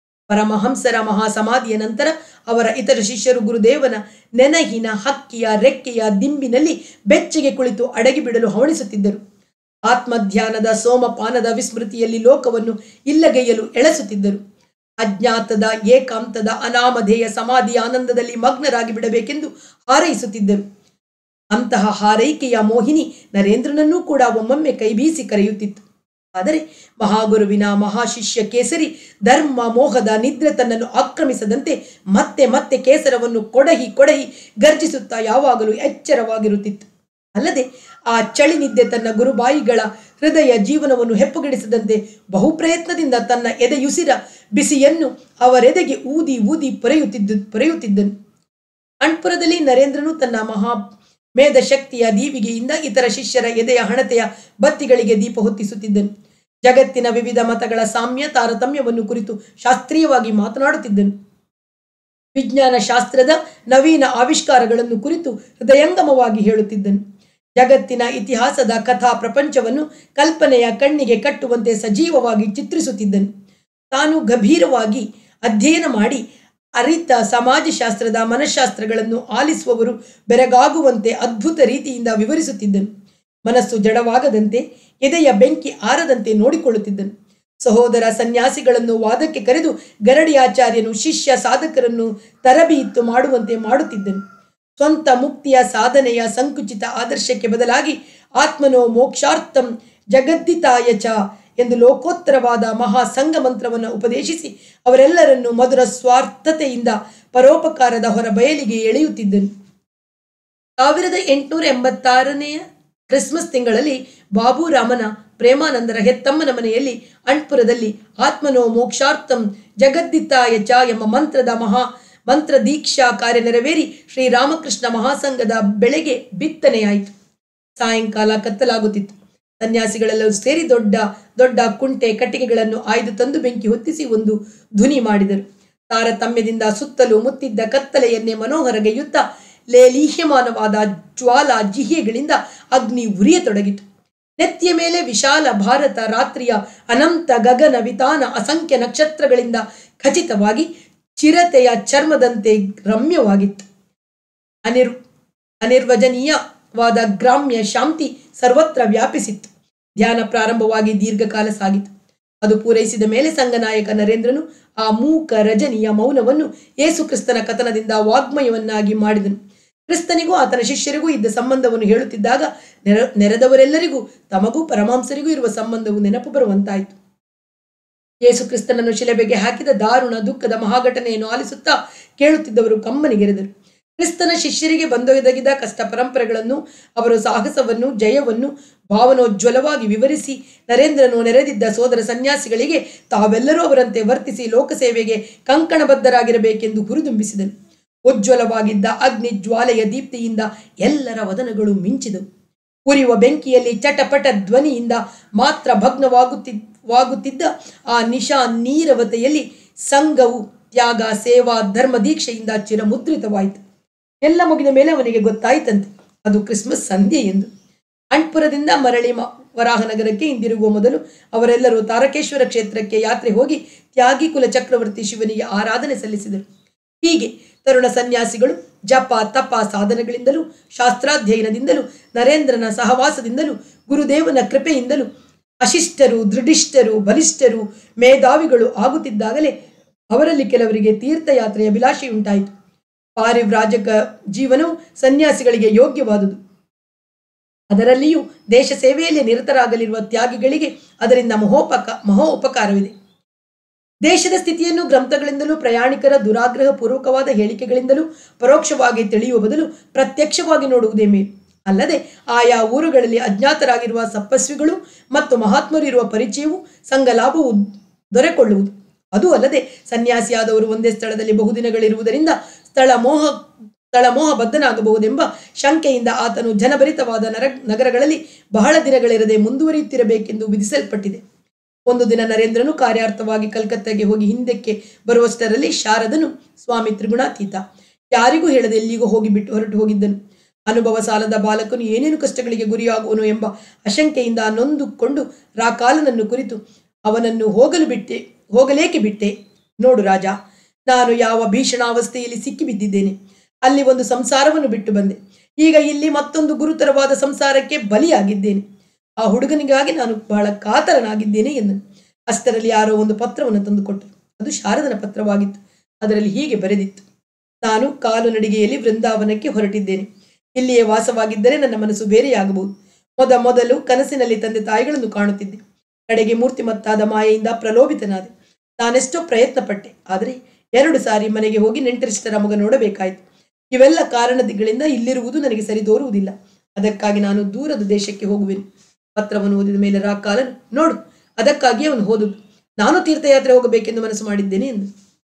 S1: ಪರಮಹಂಸರ ಮಹಾಸಮಾಧಿಯ ನಂತರ ಅವರ ಇತರ ಶಿಷ್ಯರು ಗುರುದೇವನ ನೆನಹಿನ ಹಕ್ಕಿಯ ರೆಕ್ಕೆಯ ದಿಂಬಿನಲ್ಲಿ ಬೆಚ್ಚಗೆ ಕುಳಿತು ಅಡಗಿಬಿಡಲು ಹವಣಿಸುತ್ತಿದ್ದರು. ಆತ್ಮಧ್ಯಾನದ ಸೋಮಪಾನದ ವಿಸ್ಮೃತಿಯಲ್ಲಿ ಲೋಕವನ್ನು ಇಲ್ಲಗೈಯಲು ಎಳೆಸುತ್ತಿದ್ದರು. ಅಜ್ಞಾತದ ಏಕಾಂತದ ಅನಾಮಧೇಯ ಸಮಾಧಿಯ ಆನಂದದಲ್ಲಿ ಮಗ್ನರಾಗಿ ಬಿಡಬೇಕೆಂದು ಹಾರೈಸುತ್ತಿದ್ದರು. ಅಂತಹ ಹಾರೈಕೆಯ ಮೋಹಿನಿ ನರೇಂದ್ರನನ್ನೂ ಕೂಡ ಒಮ್ಮೊಮ್ಮೆ ಕೈಬೀಸಿ ಕರೆಯುತ್ತಿತ್ತು. ಆದರೆ ಮಹಾಗುರುವಿನ ಮಹಾಶಿಷ್ಯ ಕೇಸರಿ ಧರ್ಮ ಮೋಹದ ನಿದ್ರೆ ತನ್ನನ್ನು ಆಕ್ರಮಿಸದಂತೆ ಮತ್ತೆ ಮತ್ತೆ ಕೇಸರವನ್ನು ಕೊಡಹಿ ಕೊಡಹಿ ಗರ್ಜಿಸುತ್ತಾ ಯಾವಾಗಲೂ ಎಚ್ಚರವಾಗಿರುತ್ತಿತ್ತು. ಅಲ್ಲದೆ ಆ ಚಳಿ ನಿದ್ದೆ ತನ್ನ ಗುರುಬಾಯಿಗಳ ಹೃದಯ ಜೀವನವನ್ನು ಹೆಪ್ಪುಗೆಡಿಸದಂತೆ ಬಹುಪ್ರಯತ್ನದಿಂದ ತನ್ನ ಎದೆಯುಸಿರ ಬಿಸಿಯನ್ನು ಅವರೆದೆಗೆ ಊದಿ ಊದಿ ಪೊರೆಯುತ್ತಿದ್ದ ಪೊರೆಯುತ್ತಿದ್ದನು. ಅಣ್ಪುರದಲ್ಲಿ ನರೇಂದ್ರನು ತನ್ನ ಮಹಾ ಮೇಧ ಶಕ್ತಿಯ ದೀವಿಗೆಯಿಂದ ಇತರ ಶಿಷ್ಯರ ಎದೆಯ ಹಣತೆಯ ಬತ್ತಿಗಳಿಗೆ ದೀಪ ಹೊತ್ತಿಸುತ್ತಿದ್ದನು. ಜಗತ್ತಿನ ವಿವಿಧ ಮತಗಳ ಸಾಮ್ಯ ತಾರತಮ್ಯವನ್ನು ಕುರಿತು ಶಾಸ್ತ್ರೀಯವಾಗಿ ಮಾತನಾಡುತ್ತಿದ್ದನು. ವಿಜ್ಞಾನ ಶಾಸ್ತ್ರದ ನವೀನ ಆವಿಷ್ಕಾರಗಳನ್ನು ಕುರಿತು ಹೃದಯಂಗಮವಾಗಿ ಹೇಳುತ್ತಿದ್ದನು. ಜಗತ್ತಿನ ಇತಿಹಾಸದ ಕಥಾ ಪ್ರಪಂಚವನ್ನು ಕಲ್ಪನೆಯ ಕಣ್ಣಿಗೆ ಕಟ್ಟುವಂತೆ ಸಜೀವವಾಗಿ ಚಿತ್ರಿಸುತ್ತಿದ್ದನು. ತಾನು ಗಂಭೀರವಾಗಿ ಅಧ್ಯಯನ ಮಾಡಿ ಅರಿತ ಸಮಾಜಶಾಸ್ತ್ರದ ಮನಃಶಾಸ್ತ್ರಗಳನ್ನು ಆಲಿಸುವವರು ಬೆರಗಾಗುವಂತೆ ಅದ್ಭುತ ರೀತಿಯಿಂದ ವಿವರಿಸುತ್ತಿದ್ದನು. ಮನಸ್ಸು ಜಡವಾಗದಂತೆ, ಎದೆಯ ಬೆಂಕಿ ಆರದಂತೆ ನೋಡಿಕೊಳ್ಳುತ್ತಿದ್ದನು. ಸಹೋದರ ಸನ್ಯಾಸಿಗಳನ್ನು ವಾದಕ್ಕೆ ಕರೆದು ಗರಡಿಯಾಚಾರ್ಯನು ಶಿಷ್ಯ ಸಾಧಕರನ್ನು ತರಬೇತು ಮಾಡುವಂತೆ ಮಾಡುತ್ತಿದ್ದನು. ಸ್ವಂತ ಮುಕ್ತಿಯ ಸಾಧನೆಯ ಸಂಕುಚಿತ ಆದರ್ಶಕ್ಕೆ ಬದಲಾಗಿ ಆತ್ಮನೋ ಮೋಕ್ಷಾರ್ಥಂ ಜಗದ್ದಿತಾಯ ಚ ಎಂದು ಲೋಕೋತ್ತರವಾದ ಮಹಾ ಸಂಘ ಮಂತ್ರವನ್ನು ಉಪದೇಶಿಸಿ ಅವರೆಲ್ಲರನ್ನು ಮಧುರ ಸ್ವಾರ್ಥತೆಯಿಂದ ಪರೋಪಕಾರದ ಹೊರ ಬಯಲಿಗೆ ಎಳೆಯುತ್ತಿದ್ದನು. ಸಾವಿರದ ಎಂಟುನೂರ ಎಂಬತ್ತಾರನೆಯ ಕ್ರಿಸ್ಮಸ್ ತಿಂಗಳಲ್ಲಿ ಬಾಬುರಾಮನ ಪ್ರೇಮಾನಂದರ ಹೆತ್ತಮ್ಮನ ಮನೆಯಲ್ಲಿ ಅಣ್ಪುರದಲ್ಲಿ ಆತ್ಮನೋ ಮೋಕ್ಷಾರ್ಥಂ ಜಗದ್ದಿತಾಯ ಚ ಎಂಬ ಮಂತ್ರದ ಮಹಾ ಮಂತ್ರ ದೀಕ್ಷಾ ಕಾರ್ಯ ನೆರವೇರಿ ಶ್ರೀರಾಮಕೃಷ್ಣ ಮಹಾಸಂಘದ ಬೆಳೆಗೆ ಬಿತ್ತನೆಯಾಯಿತು. ಸಾಯಂಕಾಲ ಕತ್ತಲಾಗುತ್ತಿತ್ತು. ಸನ್ಯಾಸಿಗಳೆಲ್ಲರೂ ಸೇರಿ ದೊಡ್ಡ ದೊಡ್ಡ ಕುಂಟೆ ಕಟ್ಟಿಗೆಗಳನ್ನು ಆಯ್ದು ತಂದು ಬೆಂಕಿ ಹೊತ್ತಿಸಿ ಒಂದು ಧ್ವನಿ ಮಾಡಿದರು. ತಾರತಮ್ಯದಿಂದ ಸುತ್ತಲೂ ಮುತ್ತಿದ್ದ ಕತ್ತಲೆಯನ್ನೇ ಮನೋಹರಗೆಯುತ್ತಾ ಲೇಲೀಹ್ಯಮಾನವಾದ ಜ್ವಾಲಾ ಜಿಹ್ಯೆಗಳಿಂದ ಅಗ್ನಿ ಉರಿಯತೊಡಗಿತು. ನೆತ್ತಿಯ ಮೇಲೆ ವಿಶಾಲ ಭಾರತ ರಾತ್ರಿಯ ಅನಂತ ಗಗನ ವಿತಾನ ಅಸಂಖ್ಯ ನಕ್ಷತ್ರಗಳಿಂದ ಖಚಿತವಾಗಿ ಚಿರತೆಯ ಚರ್ಮದಂತೆ ರಮ್ಯವಾಗಿತ್ತು. ಅನಿರ್ ಅನಿರ್ವಚನೀಯವಾದ ಗ್ರಾಮ್ಯ ಶಾಂತಿ ಸರ್ವತ್ರ ವ್ಯಾಪಿಸಿತ್ತು. ಧ್ಯಾನ ಪ್ರಾರಂಭವಾಗಿ ದೀರ್ಘಕಾಲ ಸಾಗಿತು. ಅದು ಪೂರೈಸಿದ ಮೇಲೆ ಸಂಘನಾಯಕ ನರೇಂದ್ರನು ಆ ಮೂಕ ರಜನಿಯ ಮೌನವನ್ನು ಯೇಸು ಕ್ರಿಸ್ತನ ಕಥನದಿಂದ ವಾಗ್ಮಯವನ್ನಾಗಿ ಮಾಡಿದನು. ಕ್ರಿಸ್ತನಿಗೂ ಆತನ ಶಿಷ್ಯರಿಗೂ ಇದ್ದ ಸಂಬಂಧವನ್ನು ಹೇಳುತ್ತಿದ್ದಾಗ ನೆರ ನೆರೆದವರೆಲ್ಲರಿಗೂ ತಮಗೂ ಪರಮಾಂಸರಿಗೂ ಇರುವ ಸಂಬಂಧವು ನೆನಪು ಬರುವಂತಾಯಿತು. ಯೇಸು ಕ್ರಿಸ್ತನನ್ನು ಶಿಲೆಬೆಗೆ ಹಾಕಿದ ದಾರುಣ ದುಃಖದ ಮಹಾಘಟನೆಯನ್ನು ಆಲಿಸುತ್ತಾ ಕೇಳುತ್ತಿದ್ದವರು ಕಮ್ಮನಿಗೆರೆದರು. ಕ್ರಿಸ್ತನ ಶಿಷ್ಯರಿಗೆ ಬಂದೊದಗಿದ ಕಷ್ಟ ಪರಂಪರೆಗಳನ್ನು, ಅವರ ಸಾಹಸವನ್ನು, ಜಯವನ್ನು ಭಾವನೋಜ್ವಲವಾಗಿ ವಿವರಿಸಿ ನರೇಂದ್ರನು ನೆರೆದಿದ್ದ ಸೋದರ ಸನ್ಯಾಸಿಗಳಿಗೆ ತಾವೆಲ್ಲರೂ ಅವರಂತೆ ವರ್ತಿಸಿ ಲೋಕಸೇವೆಗೆ ಕಂಕಣಬದ್ಧರಾಗಿರಬೇಕೆಂದು ಹುರಿದುಂಬಿಸಿದನು. ಉಜ್ವಲವಾಗಿದ್ದ ಅಗ್ನಿ ಜ್ವಾಲೆಯ ದೀಪ್ತಿಯಿಂದ ಎಲ್ಲರ ವದನಗಳು ಮಿಂಚಿದವು. ಉರಿಯುವ ಬೆಂಕಿಯಲ್ಲಿ ಚಟಪಟ ಧ್ವನಿಯಿಂದ ಮಾತ್ರ ಭಗ್ನವಾಗುತ್ತಿದ್ದ ಆ ನಿಶಾ ನೀರವತೆಯಲ್ಲಿ ಸಂಘವು ತ್ಯಾಗ, ಸೇವಾ, ಧರ್ಮ ದೀಕ್ಷೆಯಿಂದ ಚಿರಮುದ್ರಿತವಾಯಿತು. ಎಲ್ಲ ಮುಗಿದ ಮೇಲೆ ಅವನಿಗೆ ಗೊತ್ತಾಯಿತಂತೆ ಅದು ಕ್ರಿಸ್ಮಸ್ ಸಂಧ್ಯೆ ಎಂದು. ಅಂಟ್ಪುರದಿಂದ ಮರಳಿ ವರಾಹನಗರಕ್ಕೆ ಹಿಂದಿರುಗುವ ಮೊದಲು ಅವರೆಲ್ಲರೂ ತಾರಕೇಶ್ವರ ಕ್ಷೇತ್ರಕ್ಕೆ ಯಾತ್ರೆ ಹೋಗಿ ತ್ಯಾಗಿ ಕುಲ ಚಕ್ರವರ್ತಿ ಶಿವನಿಗೆ ಆರಾಧನೆ ಸಲ್ಲಿಸಿದರು. ಹೀಗೆ ತರುಣ ಸನ್ಯಾಸಿಗಳು ಜಪ ತಪ ಸಾಧನಗಳಿಂದಲೂ ಶಾಸ್ತ್ರಾಧ್ಯಯನದಿಂದಲೂ ನರೇಂದ್ರನ ಸಹವಾಸದಿಂದಲೂ ಗುರುದೇವನ ಕೃಪೆಯಿಂದಲೂ ಅಶಿಷ್ಟರು, ದೃಢಿಷ್ಠರು, ಬಲಿಷ್ಠರು, ಮೇಧಾವಿಗಳು ಆಗುತ್ತಿದ್ದಾಗಲೇ ಅವರಲ್ಲಿ ಕೆಲವರಿಗೆ ತೀರ್ಥಯಾತ್ರೆಯ ಅಭಿಲಾಷೆಯುಂಟಾಯಿತು. ಪಾರಿವ್ರಾಜಕ ಜೀವನವು ಸನ್ಯಾಸಿಗಳಿಗೆ ಯೋಗ್ಯವಾದುದು. ಅದರಲ್ಲಿಯೂ ದೇಶ ಸೇವೆಯಲ್ಲಿ ನಿರತರಾಗಲಿರುವ ತ್ಯಾಗಿಗಳಿಗೆ ಅದರಿಂದ ಮಹೋಪಕ ಮಹೋ ಉಪಕಾರವಿದೆ. ದೇಶದ ಸ್ಥಿತಿಯನ್ನು ಗ್ರಂಥಗಳಿಂದಲೂ ಪ್ರಯಾಣಿಕರ ದುರಾಗ್ರಹ ಪೂರ್ವಕವಾದ ಹೇಳಿಕೆಗಳಿಂದಲೂ ಪರೋಕ್ಷವಾಗಿ ತಿಳಿಯುವ ಬದಲು ಪ್ರತ್ಯಕ್ಷವಾಗಿ ನೋಡುವುದೇ ಮೇಲು. ಅಲ್ಲದೆ ಆಯಾ ಊರುಗಳಲ್ಲಿ ಅಜ್ಞಾತರಾಗಿರುವ ತಪಸ್ವಿಗಳು ಮತ್ತು ಮಹಾತ್ಮರು ಇರುವ ಪರಿಚಯವು ಸಂಘ ಲಾಭವು ದೊರೆಕೊಳ್ಳುವುದು. ಅದೂ ಅಲ್ಲದೆ ಸನ್ಯಾಸಿಯಾದವರು ಒಂದೇ ಸ್ಥಳದಲ್ಲಿ ಬಹುದಿನಗಳಿರುವುದರಿಂದ ಸ್ಥಳ ಮೋಹ ಸ್ಥಳ ಮೋಹ ಬದ್ಧನಾಗಬಹುದೆಂಬ ಶಂಕೆಯಿಂದ ಆತನು ಜನಭರಿತವಾದ ನರ ನಗರಗಳಲ್ಲಿ ಬಹಳ ದಿನಗಳಿರದೆ ಮುಂದುವರಿಯುತ್ತಿರಬೇಕೆಂದು ವಿಧಿಸಲ್ಪಟ್ಟಿದೆ. ಒಂದು ದಿನ ನರೇಂದ್ರನು ಕಾರ್ಯಾರ್ಥವಾಗಿ ಕಲ್ಕತ್ತೆಗೆ ಹೋಗಿ ಹಿಂದಕ್ಕೆ ಬರುವಷ್ಟರಲ್ಲಿ ಶಾರದನು ಸ್ವಾಮಿ ತ್ರಿಗುಣಾತೀತ ಯಾರಿಗೂ ಹೇಳದೆ ಎಲ್ಲಿಗೂ ಹೋಗಿಬಿಟ್ಟು ಹೊರಟು ಹೋಗಿದ್ದನು. ಅನುಭವ ಸಾಲದ ಬಾಲಕನು ಏನೇನು ಕಷ್ಟಗಳಿಗೆ ಗುರಿಯಾಗುವನು ಎಂಬ ಆಶಂಕೆಯಿಂದ ನೊಂದುಕೊಂಡು ರಾಕಾಲನನ್ನು ಕುರಿತು ಅವನನ್ನು ಹೋಗಲು ಬಿಟ್ಟೆ ಹೋಗಲೇಕೆ ಬಿಟ್ಟೆ ನೋಡು ರಾಜ, ನಾನು ಯಾವ ಭೀಷಣಾವಸ್ಥೆಯಲ್ಲಿ ಸಿಕ್ಕಿಬಿದ್ದಿದ್ದೇನೆ. ಅಲ್ಲಿ ಒಂದು ಸಂಸಾರವನ್ನು ಬಿಟ್ಟು ಬಂದೆ. ಈಗ ಇಲ್ಲಿ ಮತ್ತೊಂದು ಗುರುತರವಾದ ಸಂಸಾರಕ್ಕೆ ಬಲಿಯಾಗಿದ್ದೇನೆ. ಆ ಹುಡುಗನಿಗಾಗಿ ನಾನು ಬಹಳ ಕಾತರನಾಗಿದ್ದೇನೆ ಎಂದನು. ಅಷ್ಟರಲ್ಲಿ ಯಾರೋ ಒಂದು ಪತ್ರವನ್ನು ತಂದುಕೊಟ್ಟರು. ಅದು ಶಾರದನ ಪತ್ರವಾಗಿತ್ತು. ಅದರಲ್ಲಿ ಹೀಗೆ ಬರೆದಿತ್ತು: ನಾನು ಕಾಲು ನಡಿಗೆಯಲ್ಲಿ ವೃಂದಾವನಕ್ಕೆ ಹೊರಟಿದ್ದೇನೆ. ಇಲ್ಲಿಯೇ ವಾಸವಾಗಿದ್ದರೆ ನನ್ನ ಮನಸ್ಸು ಬೇರೆಯಾಗಬಹುದು. ಮೊದ ಮೊದಲು ಕನಸಿನಲ್ಲಿ ತಂದೆ ತಾಯಿಗಳನ್ನು ಕಾಣುತ್ತಿದ್ದೆ. ಕಡೆಗೆ ಮೂರ್ತಿಮತ್ತಾದ ಮಾಯೆಯಿಂದ ಪ್ರಲೋಭಿತನಾದೆ. ನಾನೆಷ್ಟೋ ಪ್ರಯತ್ನ ಪಟ್ಟೆ. ಆದರೆ ಎರಡು ಸಾರಿ ಮನೆಗೆ ಹೋಗಿ ನೆಂಟರಿಷ್ಟರ ಮಗ ನೋಡಬೇಕಾಯಿತು. ಇವೆಲ್ಲ ಕಾರಣಗಳಿಂದ ಇಲ್ಲಿರುವುದು ನನಗೆ ಸರಿ ತೋರುವುದಿಲ್ಲ. ಅದಕ್ಕಾಗಿ ನಾನು ದೂರದ ದೇಶಕ್ಕೆ ಹೋಗುವೆನು. ಪತ್ರವನ್ನು ಓದಿದ ಮೇಲೆ ರಾಕಾಲನು, ನೋಡು, ಅದಕ್ಕಾಗಿ ಅವನು ಹೋದುದು. ನಾನು ತೀರ್ಥಯಾತ್ರೆ ಹೋಗಬೇಕೆಂದು ಮನಸ್ಸು ಮಾಡಿದ್ದೇನೆ ಎಂದು.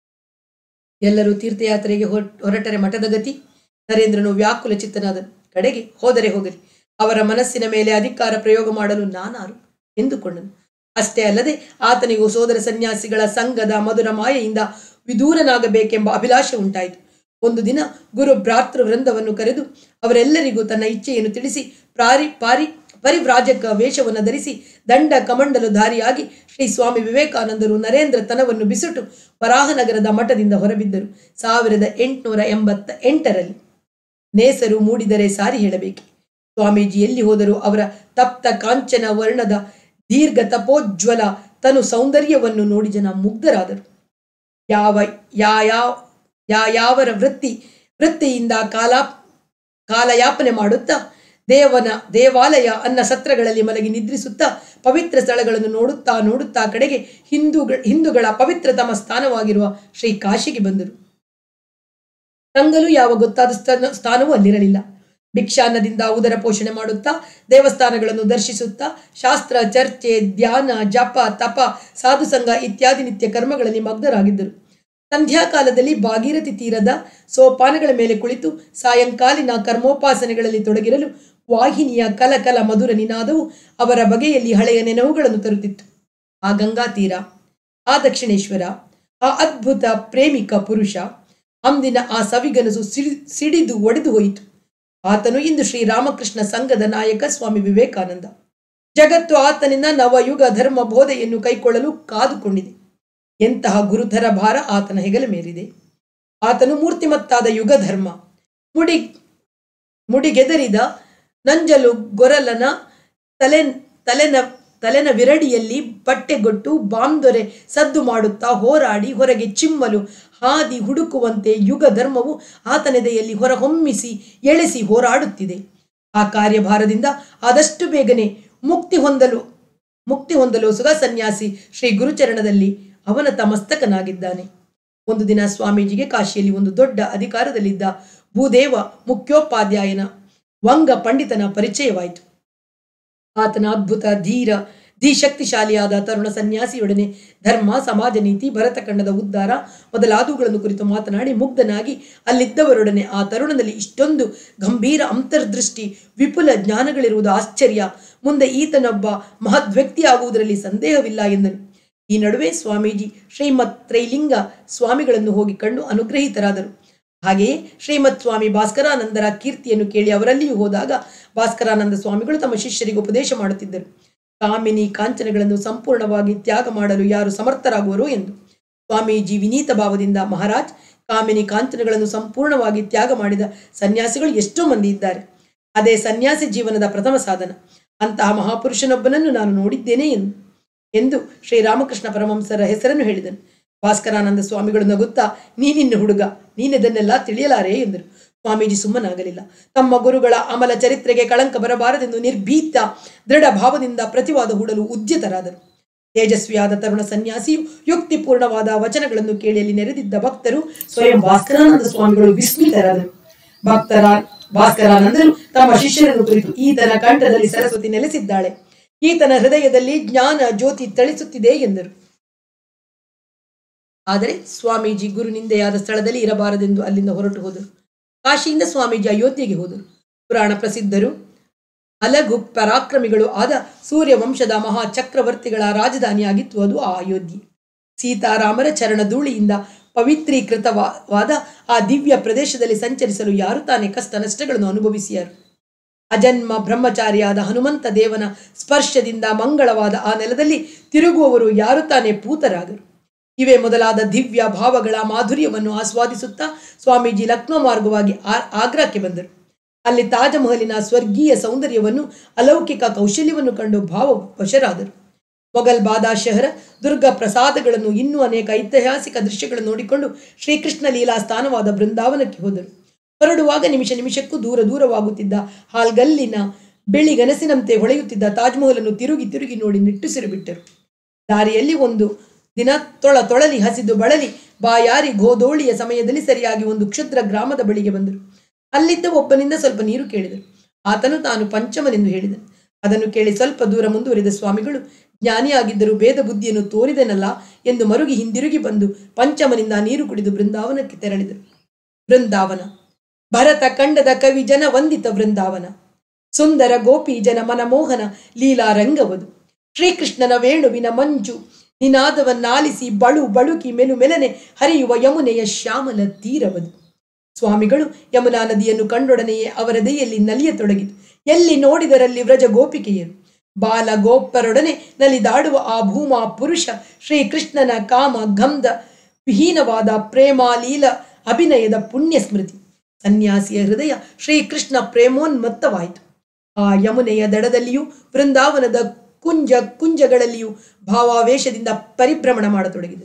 S1: ಎಲ್ಲರೂ ತೀರ್ಥಯಾತ್ರೆಗೆ ಹೊರಟರೆ ಮಠದ ಗತಿ. ನರೇಂದ್ರನು ವ್ಯಾಕುಲ ಚಿತ್ತನಾದನು. ಕಡೆಗೆ ಹೋದರೆ ಹೋಗಲಿ, ಅವರ ಮನಸ್ಸಿನ ಮೇಲೆ ಅಧಿಕಾರ ಪ್ರಯೋಗ ಮಾಡಲು ನಾನಾರು ಎಂದುಕೊಂಡನು. ಅಷ್ಟೇ ಅಲ್ಲದೆ ಆತನಿಗೂ ಸೋದರ ಸನ್ಯಾಸಿಗಳ ಸಂಘದ ಮಧುರ ಮಾಯೆಯಿಂದ ವಿದೂರನಾಗಬೇಕೆಂಬ ಅಭಿಲಾಷೆ ಉಂಟಾಯಿತು. ಒಂದು ದಿನ ಗುರು ಭ್ರಾತೃ ವೃಂದವನ್ನು ಕರೆದು ಅವರೆಲ್ಲರಿಗೂ ತನ್ನ ಇಚ್ಛೆಯನ್ನು ತಿಳಿಸಿ ಪ್ರಾರಿ ಪಾರಿ ಪರಿವ್ರಾಜಕ ವೇಷವನ್ನು ಧರಿಸಿ ದಂಡ ಕಮಂಡಲು ಧಾರಿಯಾಗಿ ಶ್ರೀ ಸ್ವಾಮಿ ವಿವೇಕಾನಂದರು ನರೇಂದ್ರ ತನವನ್ನು ಬಿಸುಟು ವರಾಹನಗರದ ಮಠದಿಂದ ಹೊರಬಿದ್ದರು. ಸಾವಿರದ ಎಂಟುನೂರ ಎಂಬತ್ತ ಎಂಟರಲ್ಲಿ ನೇಸರು ಮೂಡಿದರೆ ಸಾರಿ ಹೇಳಬೇಕೆ. ಸ್ವಾಮೀಜಿ ಎಲ್ಲಿ ಹೋದರೂ ಅವರ ತಪ್ತ ಕಾಂಚನ ವರ್ಣದ ದೀರ್ಘ ತಪೋಜ್ವಲ ತನು ಸೌಂದರ್ಯವನ್ನು ನೋಡಿ ಜನ ಮುಗ್ಧರಾದರು. ಯಾವ ಯಾವ ಯಾವರ ವೃತ್ತಿ ವೃತ್ತಿಯಿಂದ ಕಾಲ ಕಾಲಯಾಪನೆ ಮಾಡುತ್ತಾ ದೇವನ ದೇವಾಲಯ ಅನ್ನ ಸತ್ರಗಳಲ್ಲಿ ಮಲಗಿ ನಿದ್ರಿಸುತ್ತಾ ಪವಿತ್ರ ಸ್ಥಳಗಳನ್ನು ನೋಡುತ್ತಾ ನೋಡುತ್ತಾ ಕಡೆಗೆ ಹಿಂದೂಗಳ ಹಿಂದೂಗಳ ಪವಿತ್ರತಮ ಸ್ಥಾನವಾಗಿರುವ ಶ್ರೀ ಕಾಶಿಗೆ ಬಂದರು. ತಂಗಲು ಯಾವ ಗೊತ್ತಾದ ಸ್ಥಾನವೂ ಅಲ್ಲಿರಲಿಲ್ಲ. ಭಿಕ್ಷಾನ್ನದಿಂದ ಉದರ ಪೋಷಣೆ ಮಾಡುತ್ತಾ ದೇವಸ್ಥಾನಗಳನ್ನು ದರ್ಶಿಸುತ್ತಾ ಶಾಸ್ತ್ರ, ಚರ್ಚೆ, ಧ್ಯಾನ, ಜಪ, ತಪ, ಸಾಧುಸಂಗ ಇತ್ಯಾದಿ ನಿತ್ಯ ಕರ್ಮಗಳಲ್ಲಿ ಮಗ್ನರಾಗಿದ್ದರು. ಸಂಧ್ಯಾಕಾಲದಲ್ಲಿ ಭಾಗೀರಥಿ ತೀರದ ಸೋಪಾನಗಳ ಮೇಲೆ ಕುಳಿತು ಸಾಯಂಕಾಲಿನ ಕರ್ಮೋಪಾಸನೆಗಳಲ್ಲಿ ತೊಡಗಿರಲು ವಾಹಿನಿಯ ಕಲಕಲ ಮಧುರ ನಿನಾದವು ಅವರ ಬಗೆಯಲ್ಲಿ ಹಳೆಯ ನೆನಹುಗಳನ್ನು ತರುತ್ತಿತ್ತು. ಆ ಗಂಗಾ ತೀರ, ಆ ದಕ್ಷಿಣೇಶ್ವರ, ಆ ಅದ್ಭುತ ಪ್ರೇಮಿಕ ಪುರುಷ, ಅಂದಿನ ಆ ಸವಿಗನಸು ಸಿಡಿ ಸಿಡಿದು ಒಡೆದು ಹೋಯಿತು. ಆತನು ಇಂದು ಶ್ರೀರಾಮಕೃಷ್ಣ ಸಂಘದ ನಾಯಕ ಸ್ವಾಮಿ ವಿವೇಕಾನಂದ. ಜಗತ್ತು ಆತನಿಂದ ನವಯುಗ ಧರ್ಮ ಬೋಧೆಯನ್ನು ಕೈಕೊಳ್ಳಲು ಕಾದುಕೊಂಡಿದೆ. ಎಂತಹ ಗುರುತರ ಭಾರ ಆತನ ಹೆಗಲ ಮೇಲಿದೆ. ಆತನು ಮೂರ್ತಿಮತ್ತಾದ ಯುಗ ಧರ್ಮ. ಮುಡಿ ಮುಡಿಗೆದರಿದ ನಂಜಲು ಗೊರಲನ ತಲೆ ತಲೆನ ತಲೆನ ವಿರಡಿಯಲ್ಲಿ ಬಟ್ಟೆಗೊಟ್ಟು ಬಾಂದೊರೆ ಸದ್ದು ಮಾಡುತ್ತಾ ಹೋರಾಡಿ ಹೊರಗೆ ಚಿಮ್ಮಲು ಹಾದಿ ಹುಡುಕುವಂತೆ ಯುಗ ಧರ್ಮವು ಆತನೆದೆಯಲ್ಲಿ ಹೊರಹೊಮ್ಮಿಸಿ ಎಳೆಸಿ ಹೋರಾಡುತ್ತಿದೆ. ಆ ಕಾರ್ಯಭಾರದಿಂದ ಆದಷ್ಟು ಬೇಗನೆ ಮುಕ್ತಿ ಹೊಂದಲು ಮುಕ್ತಿ ಹೊಂದಲು ಸುಗ ಸನ್ಯಾಸಿ ಶ್ರೀ ಗುರುಚರಣದಲ್ಲಿ ಅವನತ ಮಸ್ತಕನಾಗಿದ್ದಾನೆ. ಒಂದು ದಿನ ಸ್ವಾಮೀಜಿಗೆ ಕಾಶಿಯಲ್ಲಿ ಒಂದು ದೊಡ್ಡ ಅಧಿಕಾರದಲ್ಲಿದ್ದ ಭೂದೇವ ಮುಖ್ಯೋಪಾಧ್ಯಾಯನ ವಂಗ ಪಂಡಿತನ ಪರಿಚಯವಾಯಿತು. ಆತನ ಅದ್ಭುತ ಧೀರ ಧೀ ಶಕ್ತಿಶಾಲಿಯಾದ ತರುಣ ಸನ್ಯಾಸಿಯೊಡನೆ ಧರ್ಮ, ಸಮಾಜ ನೀತಿ, ಭರತಖಂಡದ ಉದ್ಧಾರ ಮೊದಲಾದವುಗಳನ್ನು ಕುರಿತು ಮಾತನಾಡಿ ಮುಗ್ಧನಾಗಿ ಅಲ್ಲಿದ್ದವರೊಡನೆ ಆ ತರುಣದಲ್ಲಿ ಇಷ್ಟೊಂದು ಗಂಭೀರ ಅಂತರ್ದೃಷ್ಟಿ, ವಿಪುಲ ಜ್ಞಾನಗಳಿರುವುದು ಆಶ್ಚರ್ಯ. ಮುಂದೆ ಈತನೊಬ್ಬ ಮಹದ್ ವ್ಯಕ್ತಿಯಾಗುವುದರಲ್ಲಿ ಸಂದೇಹವಿಲ್ಲ ಎಂದನು. ಈ ನಡುವೆ ಸ್ವಾಮೀಜಿ ಶ್ರೀಮತ್ ತ್ರೈಲಿಂಗ ಸ್ವಾಮಿಗಳನ್ನು ಹೋಗಿ ಕಂಡು ಅನುಗ್ರಹಿತರಾದರು. ಹಾಗೆಯೇ ಶ್ರೀಮತ್ ಸ್ವಾಮಿ ಭಾಸ್ಕರಾನಂದರ ಕೀರ್ತಿಯನ್ನು ಕೇಳಿ ಅವರಲ್ಲಿಯೂ ಹೋದಾಗ ಭಾಸ್ಕರಾನಂದ ಸ್ವಾಮಿಗಳು ತಮ್ಮ ಶಿಷ್ಯರಿಗೆ ಉಪದೇಶ ಮಾಡುತ್ತಿದ್ದರು. ಕಾಮಿನಿ ಕಾಂಚನಗಳನ್ನು ಸಂಪೂರ್ಣವಾಗಿ ತ್ಯಾಗ ಮಾಡಲು ಯಾರು ಸಮರ್ಥರಾಗುವರು ಎಂದು. ಸ್ವಾಮೀಜಿ ವಿನೀತ ಭಾವದಿಂದ, ಮಹಾರಾಜ್, ಕಾಮಿನಿ ಕಾಂಚನಗಳನ್ನು ಸಂಪೂರ್ಣವಾಗಿ ತ್ಯಾಗ ಮಾಡಿದ ಸನ್ಯಾಸಿಗಳು ಎಷ್ಟೋ ಮಂದಿ ಇದ್ದಾರೆ. ಅದೇ ಸನ್ಯಾಸಿ ಜೀವನದ ಪ್ರಥಮ ಸಾಧನ. ಅಂತಹ ಮಹಾಪುರುಷನೊಬ್ಬನನ್ನು ನಾನು ನೋಡಿದ್ದೇನೆ ಎಂದು ಎಂದು ಶ್ರೀರಾಮಕೃಷ್ಣ ಪರಮಹಂಸರ ಹೆಸರನ್ನು ಹೇಳಿದನು. ಭಾಸ್ಕರಾನಂದ ಸ್ವಾಮಿಗಳು ನಗುತ್ತಾ, ನೀನಿನ್ನು ಹುಡುಗ, ನೀನಿದನ್ನೆಲ್ಲ ತಿಳಿಯಲಾರೆ ಎಂದರು. ಸ್ವಾಮೀಜಿ ಸುಮ್ಮನಾಗಲಿಲ್ಲ. ತಮ್ಮ ಗುರುಗಳ ಅಮಲ ಚರಿತ್ರೆಗೆ ಕಳಂಕ ಬರಬಾರದೆಂದು ನಿರ್ಭೀತ ದೃಢ ಭಾವದಿಂದ ಪ್ರತಿವಾದ ಹೂಡಲು ಉದ್ಯತರಾದರು. ತೇಜಸ್ವಿಯಾದ ತರುಣ ಸನ್ಯಾಸಿಯು ಯುಕ್ತಿಪೂರ್ಣವಾದ ವಚನಗಳನ್ನು ಕೇಳಿ ಅಲ್ಲಿ ನೆರೆದಿದ್ದ ಭಕ್ತರು ಸ್ವಯಂ ಭಾಸ್ಕರಾನಂದ ಸ್ವಾಮಿಗಳು ವಿಸ್ಮಿತರಾದರು. ಭಕ್ತರ ಭಾಸ್ಕರಾನಂದರು ತಮ್ಮ ಶಿಷ್ಯರನ್ನು ಕುರಿತು, ಈತನ ಕಂಠದಲ್ಲಿ ಸರಸ್ವತಿ ನೆಲೆಸಿದ್ದಾಳೆ, ಈತನ ಹೃದಯದಲ್ಲಿ ಜ್ಞಾನ ಜ್ಯೋತಿ ಥಳಿಸುತ್ತಿದೆ ಎಂದರು. ಆದರೆ ಸ್ವಾಮೀಜಿ ಗುರು ನಿಂದೆಯಾದ ಸ್ಥಳದಲ್ಲಿ ಇರಬಾರದೆಂದು ಅಲ್ಲಿಂದ ಹೊರಟು ಹೋದರು. ಕಾಶಿಯಿಂದ ಸ್ವಾಮೀಜಿ ಅಯೋಧ್ಯೆಗೆ ಹೋದರು. ಪುರಾಣ ಪ್ರಸಿದ್ಧರು, ಅಲಗು ಪರಾಕ್ರಮಿಗಳು ಆದ ಸೂರ್ಯವಂಶದ ಮಹಾ ಚಕ್ರವರ್ತಿಗಳ ರಾಜಧಾನಿಯಾಗಿತ್ತು ಅದು ಆ ಅಯೋಧ್ಯೆ. ಸೀತಾರಾಮರ ಚರಣಧೂಳಿಯಿಂದ ಪವಿತ್ರೀಕೃತವಾದ ಆ ದಿವ್ಯ ಪ್ರದೇಶದಲ್ಲಿ ಸಂಚರಿಸಲು ಯಾರು ತಾನೇ ಕಷ್ಟ ನಷ್ಟಗಳನ್ನು ಅನುಭವಿಸಿಯಾರು. ಅಜನ್ಮ ಬ್ರಹ್ಮಚಾರಿಯಾದ ಹನುಮಂತ ದೇವನ ಸ್ಪರ್ಶದಿಂದ ಮಂಗಳವಾದ ಆ ನೆಲದಲ್ಲಿ ತಿರುಗುವವರು ಯಾರು ತಾನೇ ಪೂತರಾಗರು. ಇವೇ ಮೊದಲಾದ ದಿವ್ಯ ಭಾವಗಳ ಮಾಧುರ್ಯವನ್ನು ಆಸ್ವಾದಿಸುತ್ತಾ ಸ್ವಾಮೀಜಿ ಲಕ್ನೋ ಮಾರ್ಗವಾಗಿ ಆಗ್ರಾಕ್ಕೆ ಬಂದರು. ಅಲ್ಲಿ ತಾಜ್ಮಹಲಿನ ಸ್ವರ್ಗೀಯ ಸೌಂದರ್ಯವನ್ನು, ಅಲೌಕಿಕ ಕೌಶಲ್ಯವನ್ನು ಕಂಡು ಭಾವ ವಶರಾದರು. ಮೊಘಲ್ ಬಾದಾಶಹರ ದುರ್ಗ ಪ್ರಸಾದಗಳನ್ನು, ಇನ್ನೂ ಅನೇಕ ಐತಿಹಾಸಿಕ ದೃಶ್ಯಗಳನ್ನು ನೋಡಿಕೊಂಡು ಶ್ರೀಕೃಷ್ಣ ಲೀಲಾ ಸ್ಥಾನವಾದ ಬೃಂದಾವನಕ್ಕೆ ಹೋದರು. ಹೊರಡುವಾಗ ನಿಮಿಷ ನಿಮಿಷಕ್ಕೂ ದೂರ ದೂರವಾಗುತ್ತಿದ್ದ ಹಾಲ್ಗಲ್ಲಿನ ಬೆಳಿಗನಸಿನಂತೆ ಹೊಳೆಯುತ್ತಿದ್ದ ತಾಜ್ಮಹಲನ್ನು ತಿರುಗಿ ತಿರುಗಿ ನೋಡಿ ನಿಟ್ಟುಸಿರು ಬಿಟ್ಟರು. ದಾರಿಯಲ್ಲಿ ಒಂದು ದಿನ ತೊಳ ತೊಳಲಿ ಹಸಿದು ಬಳಲಿ ಬಾಯಾರಿ ಗೋಧೋಳಿಯ ಸಮಯದಲ್ಲಿ ಸರಿಯಾಗಿ ಒಂದು ಕ್ಷುದ್ರ ಗ್ರಾಮದ ಬಳಿಗೆ ಬಂದರು. ಅಲ್ಲಿದ್ದ ಒಬ್ಬನಿಂದ ಸ್ವಲ್ಪ ನೀರು ಕೇಳಿದರು. ಆತನು ತಾನು ಪಂಚಮನೆಂದು ಹೇಳಿದನು. ಅದನ್ನು ಕೇಳಿ ಸ್ವಲ್ಪ ದೂರ ಮುಂದುವರಿದ ಸ್ವಾಮಿಗಳು, ಜ್ಞಾನಿಯಾಗಿದ್ದರೂ ಭೇದ ಬುದ್ಧಿಯನ್ನು ತೋರಿದೆನಲ್ಲ ಎಂದು ಮರುಗಿ ಹಿಂದಿರುಗಿ ಬಂದು ಪಂಚಮನಿಂದ ನೀರು ಕುಡಿದು ಬೃಂದಾವನಕ್ಕೆ ತೆರಳಿದರು. ಬೃಂದಾವನ ಭರತ ಖಂಡದ ಕವಿ ಜನ ವಂದಿತ ವೃಂದಾವನ. ಸುಂದರ ಗೋಪಿ ಜನ ಮನಮೋಹನ ಲೀಲಾರಂಗವದು. ಶ್ರೀಕೃಷ್ಣನ ವೇಣುವಿನ ಮಂಜು ನಿನಾದವನ್ನಾಲಿಸಿ ಬಳು ಬಳುಕಿ ಮೆಲು ಮೆಲನೆ ಹರಿಯುವ ಯಮುನೆಯ ಶ್ಯಾಮಲ ತೀರವದು. ಸ್ವಾಮಿಗಳು ಯಮುನಾ ನದಿಯನ್ನು ಕಂಡೊಡನೆಯೇ ಅವರ ದೆಯಲ್ಲಿ ನಲಿಯತೊಡಗಿತು. ಎಲ್ಲಿ ನೋಡಿದರಲ್ಲಿ ವ್ರಜ ಗೋಪಿಕೆಯರು. ಬಾಲ ಗೋಪರೊಡನೆ ನಲಿದಾಡುವ ಆ ಭೂಮಾ ಪುರುಷ ಶ್ರೀಕೃಷ್ಣನ ಕಾಮ ಗಂಧ ವಿಹೀನವಾದ ಪ್ರೇಮಾಲೀಲ ಅಭಿನಯದ ಪುಣ್ಯ ಸ್ಮೃತಿ. ಸನ್ಯಾಸಿಯ ಹೃದಯ ಶ್ರೀಕೃಷ್ಣ ಪ್ರೇಮೋನ್ಮತ್ತವಾಯಿತು. ಆ ಯಮುನೆಯ ದಡದಲ್ಲಿಯೂ ವೃಂದಾವನದ ಕುಂಜ ಕುಂಜಗಳಲ್ಲಿಯೂ ಭಾವಾವೇಶದಿಂದ ಪರಿಭ್ರಮಣ ಮಾಡತೊಡಗಿದರು.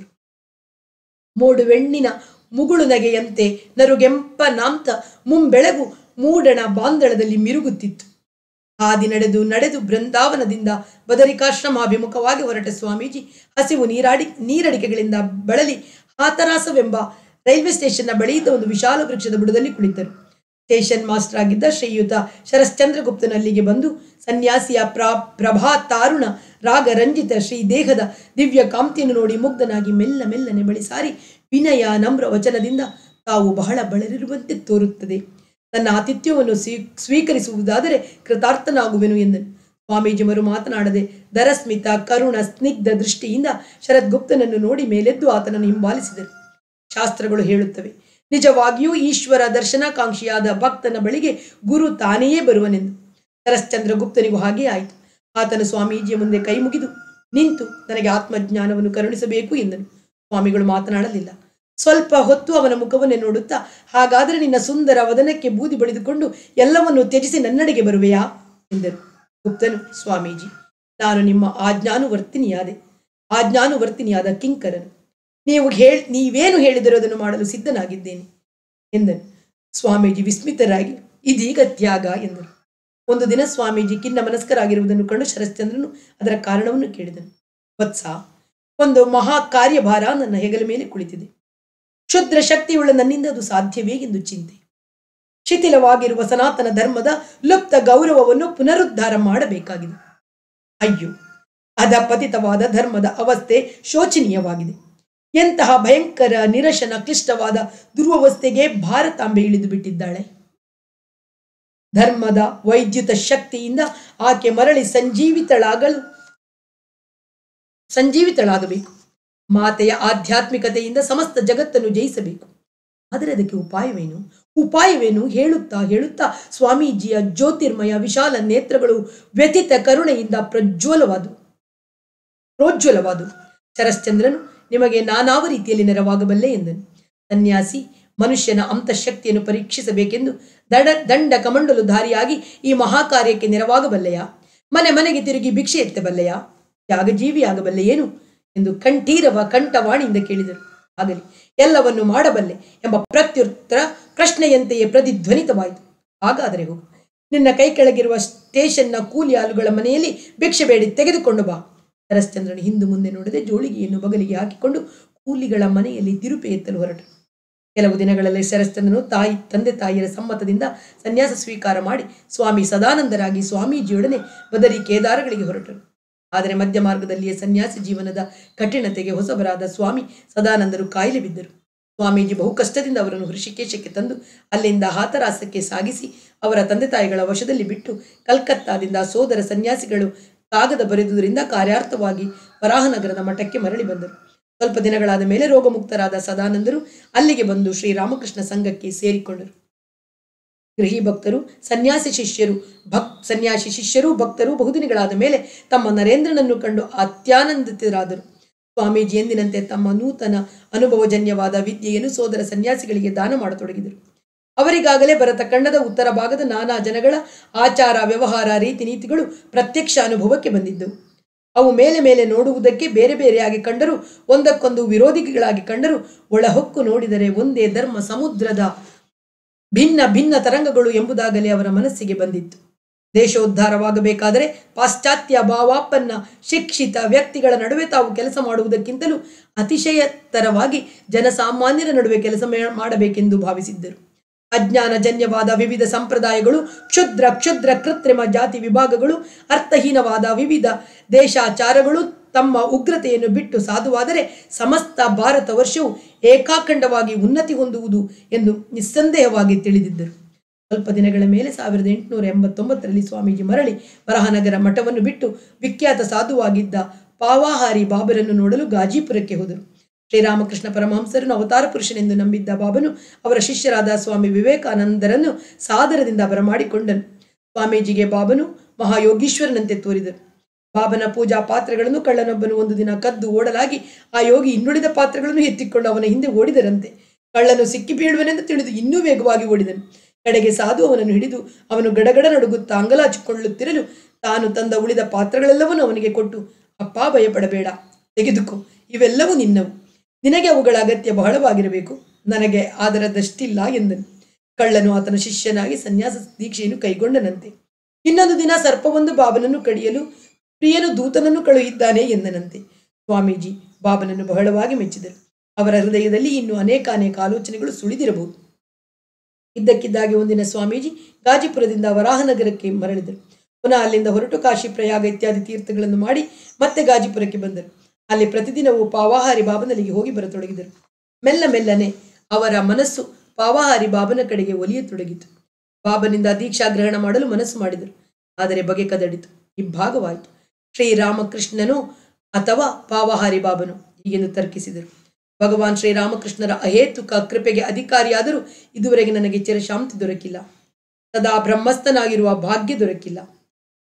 S1: ಮೋಡುವೆಣ್ಣಿನ ಮುಗುಳು ನಗೆಯಂತೆ ನರುಗೆಂಪ ನಾಂತ ಮುಂಬೆಳಗು ಮೂಡಣ ಬಾಂದಳದಲ್ಲಿ ಮಿರುಗುತ್ತಿತ್ತು. ಹಾದಿ ನಡೆದು ನಡೆದು ಬೃಂದಾವನದಿಂದ ಬದರಿಕಾಶ್ರಮಾಭಿಮುಖವಾಗಿ ಹೊರಟ ಸ್ವಾಮೀಜಿ ಹಸಿವು ನೀರಾಡಿ ನೀರಡಿಕೆಗಳಿಂದ ಬಳಲಿ ಹಾತರಾಸವೆಂಬ ರೈಲ್ವೆ ಸ್ಟೇಷನ್ನ ಬಳಿ ಇದ್ದ ಒಂದು ವಿಶಾಲ ವೃಕ್ಷದ ಬುಡದಲ್ಲಿ ಕುಳಿತರು. ಸ್ಟೇಷನ್ ಮಾಸ್ಟರ್ ಆಗಿದ್ದ ಶ್ರೀಯುತ ಶರಶ್ಚಂದ್ರಗುಪ್ತನಲ್ಲಿಗೆ ಬಂದು ಸನ್ಯಾಸಿಯ ಪ್ರಾ ಪ್ರಭಾ ತಾರುಣ ರಾಗ ರಂಜಿತ ಶ್ರೀ ದೇಹದ ದಿವ್ಯ ಕಾಂತಿಯನ್ನು ನೋಡಿ ಮುಗ್ಧನಾಗಿ ಮೆಲ್ಲ ಮೆಲ್ಲನೆ ಬಳಿ ಸಾರಿ ವಿನಯ ನಮ್ರ ವಚನದಿಂದ ತಾವು ಬಹಳ ಬಳಲಿರುವಂತೆ ತೋರುತ್ತದೆ, ತನ್ನ ಆತಿಥ್ಯವನ್ನು ಸ್ವೀ ಸ್ವೀಕರಿಸುವುದಾದರೆ ಕೃತಾರ್ಥನಾಗುವೆನು ಎಂದನು. ಸ್ವಾಮೀಜಿ ಮರು ಮಾತನಾಡದೆ ದರಸ್ಮಿತ ಕರುಣ ಸ್ನಿಗ್ಧ ದೃಷ್ಟಿಯಿಂದ ಶರದ್ಗುಪ್ತನನ್ನು ನೋಡಿ ಮೇಲೆದ್ದು ಆತನನ್ನು ಹಿಂಬಾಲಿಸಿದರು. ಶಾಸ್ತ್ರಗಳು ಹೇಳುತ್ತವೆ, ನಿಜವಾಗಿಯೂ ಈಶ್ವರ ದರ್ಶನಾಕಾಂಕ್ಷಿಯಾದ ಭಕ್ತನ ಬಳಿಗೆ ಗುರು ತಾನೆಯೇ ಬರುವನೆಂದು. ಶರಶ್ಚಂದ್ರಗುಪ್ತನಿಗೂ ಹಾಗೆ ಆಯಿತು. ಆತನು ಸ್ವಾಮೀಜಿಯ ಮುಂದೆ ಕೈ ಮುಗಿದು ನಿಂತು ನನಗೆ ಆತ್ಮಜ್ಞಾನವನ್ನು ಕರುಣಿಸಬೇಕು ಎಂದನು. ಸ್ವಾಮಿಗಳು ಮಾತನಾಡಲಿಲ್ಲ. ಸ್ವಲ್ಪ ಹೊತ್ತು ಅವನ ಮುಖವನ್ನೇ ನೋಡುತ್ತಾ, ಹಾಗಾದರೆ ನಿನ್ನ ಸುಂದರ ವದನಕ್ಕೆ ಬೂದಿ ಬಳಿದುಕೊಂಡು ಎಲ್ಲವನ್ನು ತ್ಯಜಿಸಿ ನನ್ನಡೆಗೆ ಬರುವೆಯಾ ಎಂದರು. ಗುಪ್ತನು, ಸ್ವಾಮೀಜಿ, ನಾನು ನಿಮ್ಮ ಆಜ್ಞಾನುವರ್ತಿನಿಯಾದೆ ಆಜ್ಞಾನುವರ್ತಿನಿಯಾದ ಕಿಂಕರನು. ನೀವು ಹೇಳಿ ನೀವೇನು ಹೇಳಿದರೂ ಅದನ್ನು ಮಾಡಲು ಸಿದ್ಧನಾಗಿದ್ದೇನೆ ಎಂದನು. ಸ್ವಾಮೀಜಿ ವಿಸ್ಮಿತರಾಗಿ, ಇದೀಗ ತ್ಯಾಗ ಎಂದರು. ಒಂದು ದಿನ ಸ್ವಾಮೀಜಿ ಖಿನ್ನ ಮನಸ್ಕರಾಗಿರುವುದನ್ನು ಕಂಡು ಶರಶ್ಚಂದ್ರನು ಅದರ ಕಾರಣವನ್ನು ಕೇಳಿದನು. ವತ್ಸ, ಒಂದು ಮಹಾ ಕಾರ್ಯಭಾರ ನನ್ನ ಹೆಗಲ ಮೇಲೆ ಕುಳಿತಿದೆ. ಕ್ಷುದ್ರ ಶಕ್ತಿಯುಳ್ಳ ನನ್ನಿಂದ ಅದು ಸಾಧ್ಯವೇ ಎಂದು ಚಿಂತೆ. ಶಿಥಿಲವಾಗಿರುವ ಸನಾತನ ಧರ್ಮದ ಲುಪ್ತ ಗೌರವವನ್ನು ಪುನರುದ್ಧಾರ ಮಾಡಬೇಕಾಗಿದೆ. ಅಯ್ಯೋ, ಅದ ಪತಿತವಾದ ಧರ್ಮದ ಅವಸ್ಥೆ ಶೋಚನೀಯವಾಗಿದೆ. ಎಂತಹ ಭಯಂಕರ ನಿರಶನ ಕ್ಲಿಷ್ಟವಾದ ದುರ್ವವಸ್ಥೆಗೆ ಭಾರತಾಂಬೆ ಇಳಿದು ಬಿಟ್ಟಿದ್ದಾಳೆ. ಧರ್ಮದ ವೈದ್ಯುತ ಶಕ್ತಿಯಿಂದ ಆಕೆ ಮರಳಿ ಸಂಜೀವಿತಳಾಗಲು ಸಂಜೀವಿತಳಾಗಬೇಕು. ಮಾತೆಯ ಆಧ್ಯಾತ್ಮಿಕತೆಯಿಂದ ಸಮಸ್ತ ಜಗತ್ತನ್ನು ಜಯಿಸಬೇಕು. ಆದರೆ ಅದಕ್ಕೆ ಉಪಾಯವೇನು ಉಪಾಯವೇನು ಹೇಳುತ್ತಾ ಹೇಳುತ್ತಾ ಸ್ವಾಮೀಜಿಯ ಜ್ಯೋತಿರ್ಮಯ ವಿಶಾಲ ನೇತ್ರಗಳು ವ್ಯಥಿತ ಕರುಣೆಯಿಂದ ಪ್ರಜ್ವಲವಾದವು ಪ್ರೋಜ್ವಲವಾದವು. ಶರಶ್ಚಂದ್ರನು, ನಿಮಗೆ ನಾನಾವ ರೀತಿಯಲ್ಲಿ ನೆರವಾಗಬಲ್ಲೆ ಎಂದನು. ಸನ್ಯಾಸಿ ಮನುಷ್ಯನ ಅಂತಃಶಕ್ತಿಯನ್ನು ಪರೀಕ್ಷಿಸಬೇಕೆಂದು ದಡ ದಂಡ ಕಮಂಡಲು ಧಾರಿಯಾಗಿ ಈ ಮಹಾಕಾರ್ಯಕ್ಕೆ ನೆರವಾಗಬಲ್ಲೆಯಾ? ಮನೆ ಮನೆಗೆ ತಿರುಗಿ ಭಿಕ್ಷೆ ಎತ್ತಬಲ್ಲೆಯಾ? ತ್ಯಾಗಜೀವಿಯಾಗಬಲ್ಲೆ ಏನು ಎಂದು ಕಂಠೀರವ ಕಂಠವಾಣಿಯಿಂದ ಕೇಳಿದರು. ಆಗಲಿ, ಎಲ್ಲವನ್ನು ಮಾಡಬಲ್ಲೆ ಎಂಬ ಪ್ರತ್ಯುತ್ತರ ಪ್ರಶ್ನೆಯಂತೆಯೇ ಪ್ರತಿಧ್ವನಿತವಾಯಿತು. ಹಾಗಾದರೆ ಹೋಗು, ನಿನ್ನ ಕೈ ಕೆಳಗಿರುವ ಸ್ಟೇಷನ್ನ ಕೂಲಿ ಆಳುಗಳ ಮನೆಯಲ್ಲಿ ಭಿಕ್ಷೆ ಬೇಡಿ ತೆಗೆದುಕೊಂಡು ಬಾ. ಶರಶ್ಚಂದ್ರನು ಹಿಂದು ಮುಂದೆ ನೋಡದೆ ಜೋಳಿಗೆಯನ್ನು ಬಗಲಿಗೆ ಹಾಕಿಕೊಂಡು ಕೂಲಿಗಳ ಮನೆಯಲ್ಲಿ ತಿರುಪೆ ಎತ್ತಲು ಹೊರಟರು. ಕೆಲವು ದಿನಗಳಲ್ಲಿ ಶರಶ್ಚಂದ್ರನು ತಾಯಿ ತಂದೆ ತಾಯಿಯರ ಸಮ್ಮತದಿಂದ ಸನ್ಯಾಸ ಸ್ವೀಕಾರ ಮಾಡಿ ಸ್ವಾಮಿ ಸದಾನಂದರಾಗಿ ಸ್ವಾಮೀಜಿಯೊಡನೆ ಬದರಿ ಕೇದಾರಗಳಿಗೆ ಹೊರಟರು. ಆದರೆ ಮಧ್ಯ ಮಾರ್ಗದಲ್ಲಿಯೇ ಸನ್ಯಾಸಿ ಜೀವನದ ಕಠಿಣತೆಗೆ ಹೊಸಬರಾದ ಸ್ವಾಮಿ ಸದಾನಂದರು ಕಾಯಿಲೆ ಬಿದ್ದರು. ಸ್ವಾಮೀಜಿ ಬಹು ಕಷ್ಟದಿಂದ ಅವರನ್ನು ಹೃಷಿಕೇಶಕ್ಕೆ ತಂದು ಅಲ್ಲಿಂದ ಹಾತರಾಸಕ್ಕೆ ಸಾಗಿಸಿ ಅವರ ತಂದೆ ತಾಯಿಗಳ ವಶದಲ್ಲಿ ಬಿಟ್ಟು ಕಲ್ಕತ್ತಾದಿಂದ ಸೋದರ ಸನ್ಯಾಸಿಗಳು ಕಾಗದ ಬರೆದುದರಿಂದ ಕಾರ್ಯಾರ್ಥವಾಗಿ ವರಾಹನಗರದ ಮಠಕ್ಕೆ ಮರಳಿ ಬಂದರು. ಸ್ವಲ್ಪ ದಿನಗಳಾದ ಮೇಲೆ ರೋಗಮುಕ್ತರಾದ ಸದಾನಂದರು ಅಲ್ಲಿಗೆ ಬಂದು ಶ್ರೀರಾಮಕೃಷ್ಣ ಸಂಘಕ್ಕೆ ಸೇರಿಕೊಂಡರು. ಗೃಹಿ ಭಕ್ತರು ಸನ್ಯಾಸಿ ಶಿಷ್ಯರು ಭಕ್ ಸನ್ಯಾಸಿ ಶಿಷ್ಯರು ಭಕ್ತರು ಬಹುದಿನಗಳಾದ ಮೇಲೆ ತಮ್ಮ ನರೇಂದ್ರನನ್ನು ಕಂಡು ಅತ್ಯಾನಂದಿತರಾದರು. ಸ್ವಾಮೀಜಿ ಎಂದಿನಂತೆ ತಮ್ಮ ನೂತನ ಅನುಭವಜನ್ಯವಾದ ವಿದ್ಯೆಯನ್ನು ಸೋದರ ಸನ್ಯಾಸಿಗಳಿಗೆ ದಾನ ಮಾಡತೊಡಗಿದರು. ಅವರಿಗಾಗಲೇ ಭರತ ಖಂಡದ ಉತ್ತರ ಭಾಗದ ನಾನಾ ಜನಗಳ ಆಚಾರ ವ್ಯವಹಾರ ರೀತಿ ನೀತಿಗಳು ಪ್ರತ್ಯಕ್ಷ ಅನುಭವಕ್ಕೆ ಬಂದಿದ್ದವು. ಅವು ಮೇಲೆ ಮೇಲೆ ನೋಡುವುದಕ್ಕೆ ಬೇರೆ ಬೇರೆಯಾಗಿ ಕಂಡರೂ ಒಂದಕ್ಕೊಂದು ವಿರೋಧಿಗಳಾಗಿ ಕಂಡರೂ ಒಳಹೊಕ್ಕು ನೋಡಿದರೆ ಒಂದೇ ಧರ್ಮ ಸಮುದ್ರದ ಭಿನ್ನ ಭಿನ್ನ ತರಂಗಗಳು ಎಂಬುದಾಗಲೇ ಅವರ ಮನಸ್ಸಿಗೆ ಬಂದಿತ್ತು. ದೇಶೋದ್ಧಾರವಾಗಬೇಕಾದರೆ ಪಾಶ್ಚಾತ್ಯ ಭಾವಾಪನ್ನ ಶಿಕ್ಷಿತ ವ್ಯಕ್ತಿಗಳ ನಡುವೆ ತಾವು ಕೆಲಸ ಮಾಡುವುದಕ್ಕಿಂತಲೂ ಅತಿಶಯತರವಾಗಿ ಜನಸಾಮಾನ್ಯರ ನಡುವೆ ಕೆಲಸ ಮಾಡಬೇಕೆಂದು ಭಾವಿಸಿದ್ದರು. ಅಜ್ಞಾನಜನ್ಯವಾದ ವಿವಿಧ ಸಂಪ್ರದಾಯಗಳು, ಕ್ಷುದ್ರ ಕ್ಷುದ್ರ ಕೃತ್ರಿಮ ಜಾತಿ ವಿಭಾಗಗಳು, ಅರ್ಥಹೀನವಾದ ವಿವಿಧ ದೇಶಾಚಾರಗಳು ತಮ್ಮ ಉಗ್ರತೆಯನ್ನು ಬಿಟ್ಟು ಸಾಧುವಾದರೆ ಸಮಸ್ತ ಭಾರತ ವರ್ಷವು ಏಕಾಖಂಡವಾಗಿ ಉನ್ನತಿ ಹೊಂದುವುದು ಎಂದು ನಿಸ್ಸಂದೇಹವಾಗಿ ತಿಳಿದಿದ್ದರು. ಸ್ವಲ್ಪ ದಿನಗಳ ಮೇಲೆ ಸಾವಿರದ ಎಂಟುನೂರ ಎಂಬತ್ತೊಂಬತ್ತರಲ್ಲಿ ಸ್ವಾಮೀಜಿ ಮರಳಿ ವರಾಹನಗರ ಮಠವನ್ನು ಬಿಟ್ಟು ವಿಖ್ಯಾತ ಸಾಧುವಾಗಿದ್ದ ಪಾವಾಹಾರಿ ಬಾಬರನ್ನು ನೋಡಲು ಗಾಜಿಪುರಕ್ಕೆ ಹೋದರು. ಶ್ರೀರಾಮಕೃಷ್ಣ ಪರಮಹಂಸರನ್ನು ಅವತಾರ ಪುರುಷನೆಂದು ನಂಬಿದ್ದ ಬಾಬನು ಅವರ ಶಿಷ್ಯರಾದ ಸ್ವಾಮಿ ವಿವೇಕಾನಂದರನ್ನು ಸಾದರದಿಂದ ಬರಮಾಡಿಕೊಂಡನು. ಸ್ವಾಮೀಜಿಗೆ ಬಾಬನು ಮಹಾಯೋಗೀಶ್ವರನಂತೆ ತೋರಿದರು. ಬಾಬನ ಪೂಜಾ ಪಾತ್ರೆಗಳನ್ನು ಕಳ್ಳನೊಬ್ಬನು ಒಂದು ದಿನ ಕದ್ದು ಓಡಲಾಗಿ ಆ ಯೋಗಿ ಇನ್ನುಳಿದ ಪಾತ್ರೆಗಳನ್ನು ಎತ್ತಿಕೊಂಡು ಅವನ ಹಿಂದೆ ಓಡಿದರಂತೆ. ಕಳ್ಳನು ಸಿಕ್ಕಿ ಬೀಳುವನೆಂದು ತಿಳಿದು ಇನ್ನೂ ವೇಗವಾಗಿ ಓಡಿದನು. ಕಡೆಗೆ ಸಾಧು ಅವನನ್ನು ಹಿಡಿದು ಅವನು ಗಡಗಡ ನಡುಗುತ್ತಾ ಅಂಗಲಾಚಿಕೊಳ್ಳುತ್ತಿರಲು ತಾನು ತಂದ ಉಳಿದ ಪಾತ್ರೆಗಳೆಲ್ಲವನ್ನೂ ಅವನಿಗೆ ಕೊಟ್ಟು, ಅಪ್ಪ, ಭಯಪಡಬೇಡ, ತೆಗೆದುಕೋ, ಇವೆಲ್ಲವೂ ನಿನ್ನವು. ನಿನಗೆ ಅವುಗಳ ಅಗತ್ಯ ಬಹಳವಾಗಿರಬೇಕು, ನನಗೆ ಆದರದಷ್ಟಿಲ್ಲ ಎಂದನು. ಕಳ್ಳನು ಆತನ ಶಿಷ್ಯನಾಗಿ ಸನ್ಯಾಸ ದೀಕ್ಷೆಯನ್ನು ಕೈಗೊಂಡನಂತೆ. ಇನ್ನೊಂದು ದಿನ ಸರ್ಪವೊಂದು ಬಾಬನನ್ನು ಕಡಿಯಲು ಪ್ರಿಯನು ದೂತನನ್ನು ಕಳುಹಿದ್ದಾನೆ ಎಂದನಂತೆ. ಸ್ವಾಮೀಜಿ ಬಾಬನನ್ನು ಬಹಳವಾಗಿ ಮೆಚ್ಚಿದರು. ಅವರ ಹೃದಯದಲ್ಲಿ ಇನ್ನು ಅನೇಕ ಅನೇಕ ಆಲೋಚನೆಗಳು ಸುಳಿದಿರಬಹುದು. ಇದ್ದಕ್ಕಿದ್ದಾಗೆ ಒಂದಿನ ಸ್ವಾಮೀಜಿ ಗಾಜಿಪುರದಿಂದ ವರಾಹನಗರಕ್ಕೆ ಮರಳಿದರು. ಪುನಃ ಅಲ್ಲಿಂದ ಹೊರಟು ಕಾಶಿ, ಪ್ರಯಾಗ ಇತ್ಯಾದಿ ತೀರ್ಥಗಳನ್ನು ಮಾಡಿ ಮತ್ತೆ ಗಾಜಿಪುರಕ್ಕೆ ಬಂದರು. ಅಲ್ಲಿ ಪ್ರತಿದಿನವೂ ಪಾವಾಹಾರಿ ಬಾಬನಲ್ಲಿಗೆ ಹೋಗಿ ಬರತೊಡಗಿದರು. ಮೆಲ್ಲ ಮೆಲ್ಲನೆ ಅವರ ಮನಸ್ಸು ಪಾವಾಹಾರಿ ಬಾಬನ ಕಡೆಗೆ ಒಲಿಯತೊಡಗಿತು. ಬಾಬನಿಂದ ದೀಕ್ಷಾ ಗ್ರಹಣ ಮಾಡಲು ಮನಸ್ಸು ಮಾಡಿದರು. ಆದರೆ ಬಗೆ ಕದಡಿತು, ಇಬ್ಬಾಗವಾಯಿತು. ಶ್ರೀರಾಮಕೃಷ್ಣನೋ ಅಥವಾ ಪಾವಾಹಾರಿ ಬಾಬನು ಹೀಗೆಂದು ತರ್ಕಿಸಿದರು. ಭಗವಾನ್ ಶ್ರೀರಾಮಕೃಷ್ಣರ ಅಹೇತುಕ ಕೃಪೆಗೆ ಅಧಿಕಾರಿಯಾದರೂ ಇದುವರೆಗೆ ನನಗೆ ಚಿರಶಾಂತಿ ದೊರಕಿಲ್ಲ. ಸದಾ ಬ್ರಹ್ಮಸ್ಥನಾಗಿರುವ ಭಾಗ್ಯ ದೊರಕಿಲ್ಲ.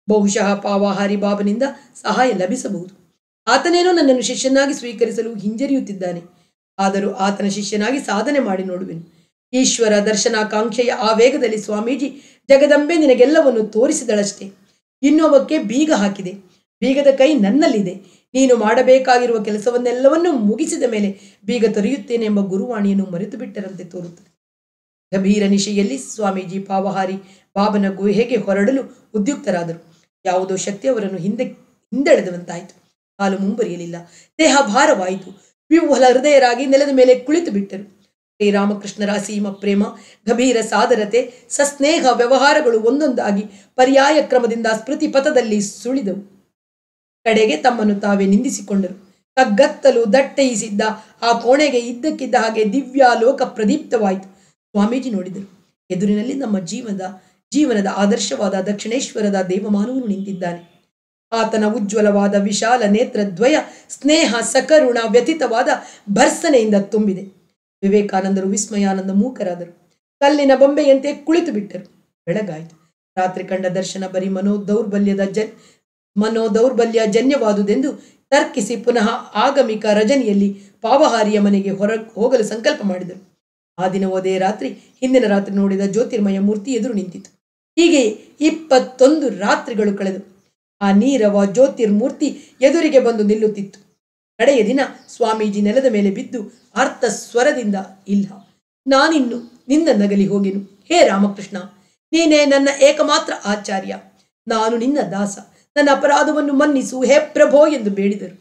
S1: ಬಹುಶಃ ಪಾವಾಹಾರಿ ಬಾಬನಿಂದ ಸಹಾಯ ಲಭಿಸಬಹುದು. ಆತನೇನೋ ನನ್ನನ್ನು ಶಿಷ್ಯನಾಗಿ ಸ್ವೀಕರಿಸಲು ಹಿಂಜರಿಯುತ್ತಿದ್ದಾನೆ. ಆದರೂ ಆತನ ಶಿಷ್ಯನಾಗಿ ಸಾಧನೆ ಮಾಡಿ ನೋಡುವೆನು. ಈಶ್ವರ ದರ್ಶನಾಕಾಂಕ್ಷೆಯ ಆ ವೇಗದಲ್ಲಿ ಸ್ವಾಮೀಜಿ ಜಗದಂಬೆ ನಿನಗೆಲ್ಲವನ್ನು ತೋರಿಸಿದಳಷ್ಟೇ. ಇನ್ನು ಅವಕ್ಕೆ ಬೀಗ ಹಾಕಿದೆ. ಬೀಗದ ಕೈ ನನ್ನಲ್ಲಿದೆ. ನೀನು ಮಾಡಬೇಕಾಗಿರುವ ಕೆಲಸವನ್ನೆಲ್ಲವನ್ನೂ ಮುಗಿಸಿದ ಮೇಲೆ ಬೀಗ ತೊರೆಯುತ್ತೇನೆ ಎಂಬ ಗುರುವಾಣಿಯನ್ನು ಮರೆತು ಬಿಟ್ಟರಂತೆ ತೋರುತ್ತದೆ. ಗಂಭೀರ ನಿಶೆಯಲ್ಲಿ ಸ್ವಾಮೀಜಿ ಪಾವಹಾರಿ ಬಾಬನ ಗುಹೆಗೆ ಹೊರಡಲು ಉದ್ಯುಕ್ತರಾದರು. ಯಾವುದೋ ಶಕ್ತಿ ಅವರನ್ನು ಹಿಂದೆ ಹಿಂದೆಳೆದಂತಾಯಿತು. ಕಾಲು ಮುಂಬರಿಯಲಿಲ್ಲ. ದೇಹ ಭಾರವಾಯಿತು. ವಿಹ್ವಲ ಹೃದಯರಾಗಿ ನೆಲದ ಮೇಲೆ ಕುಳಿತು ಬಿಟ್ಟರು. ಶ್ರೀರಾಮಕೃಷ್ಣರ ಅಸೀಮ ಪ್ರೇಮ, ಗಂಭೀರ ಸಾದರತೆ, ಸಸ್ನೇಹ ವ್ಯವಹಾರಗಳು ಒಂದೊಂದಾಗಿ ಪರ್ಯಾಯ ಕ್ರಮದಿಂದ ಸ್ಮೃತಿ ಪಥದಲ್ಲಿ ಸುಳಿದವು. ಕಡೆಗೆ ತಮ್ಮನ್ನು ತಾವೇ ನಿಂದಿಸಿಕೊಂಡರು. ಕಗ್ಗತ್ತಲು ದಟ್ಟೈಸಿದ್ದ ಆ ಕೋಣೆಗೆ ಇದ್ದಕ್ಕಿದ್ದ ಹಾಗೆ ದಿವ್ಯಾಲೋಕ ಪ್ರದೀಪ್ತವಾಯಿತು. ಸ್ವಾಮೀಜಿ ನೋಡಿದರು. ಎದುರಿನಲ್ಲಿ ನಮ್ಮ ಜೀವನದ ಜೀವನದ ಆದರ್ಶವಾದ ದಕ್ಷಿಣೇಶ್ವರದ ದೇವಮಾನವನು ನಿಂತಿದ್ದಾನೆ. ಆತನ ಉಜ್ವಲವಾದ ವಿಶಾಲ ನೇತ್ರದ್ವಯ ಸ್ನೇಹ ಸಕರುಣ ವ್ಯಥಿತವಾದ ಭರ್ಸನೆಯಿಂದ ತುಂಬಿದೆ. ವಿವೇಕಾನಂದರು ವಿಸ್ಮಯಾನಂದ ಮೂಕರಾದರು. ಕಲ್ಲಿನ ಬೊಂಬೆಯಂತೆ ಕುಳಿತು ಬಿಟ್ಟರು. ಬೆಳಗಾಯಿತು. ರಾತ್ರಿ ಕಂಡ ದರ್ಶನ ಬರೀ ಮನೋ ದೌರ್ಬಲ್ಯದ ಜನ್ ಮನೋ ದೌರ್ಬಲ್ಯ ಜನ್ಯವಾದುದೆಂದು ತರ್ಕಿಸಿ ಪುನಃ ಆಗಮಿಕ ರಜನಿಯಲ್ಲಿ ಪಾವಹಾರಿಯ ಮನೆಗೆ ಹೊರ ಹೋಗಲು ಸಂಕಲ್ಪ ಮಾಡಿದರು. ಆ ದಿನವದೇ ರಾತ್ರಿ ಹಿಂದಿನ ರಾತ್ರಿ ನೋಡಿದ ಜ್ಯೋತಿರ್ಮಯ ಮೂರ್ತಿ ಎದುರು ನಿಂತಿತು. ಹೀಗೆ ಇಪ್ಪತ್ತೊಂದು ರಾತ್ರಿಗಳು ಕಳೆದು ಆ ನೀರವ ಜ್ಯೋತಿರ್ಮೂರ್ತಿ ಎದುರಿಗೆ ಬಂದು ನಿಲ್ಲುತ್ತಿತ್ತು. ಕಡೆಯ ದಿನ ಸ್ವಾಮೀಜಿ ನೆಲದ ಮೇಲೆ ಬಿದ್ದು ಅರ್ಥ ಸ್ವರದಿಂದ, ಇಲ್ಲ, ನಾನಿನ್ನು ನಿನ್ನ ನಗಲಿ ಹೋಗೆನು. ಹೇ ರಾಮಕೃಷ್ಣ, ನೀನೇ ನನ್ನ ಏಕಮಾತ್ರ ಆಚಾರ್ಯ. ನಾನು ನಿನ್ನ ದಾಸ. ನನ್ನ ಅಪರಾಧವನ್ನು ಮನ್ನಿಸು ಹೇ ಪ್ರಭೋ ಎಂದು ಬೇಡಿದರು.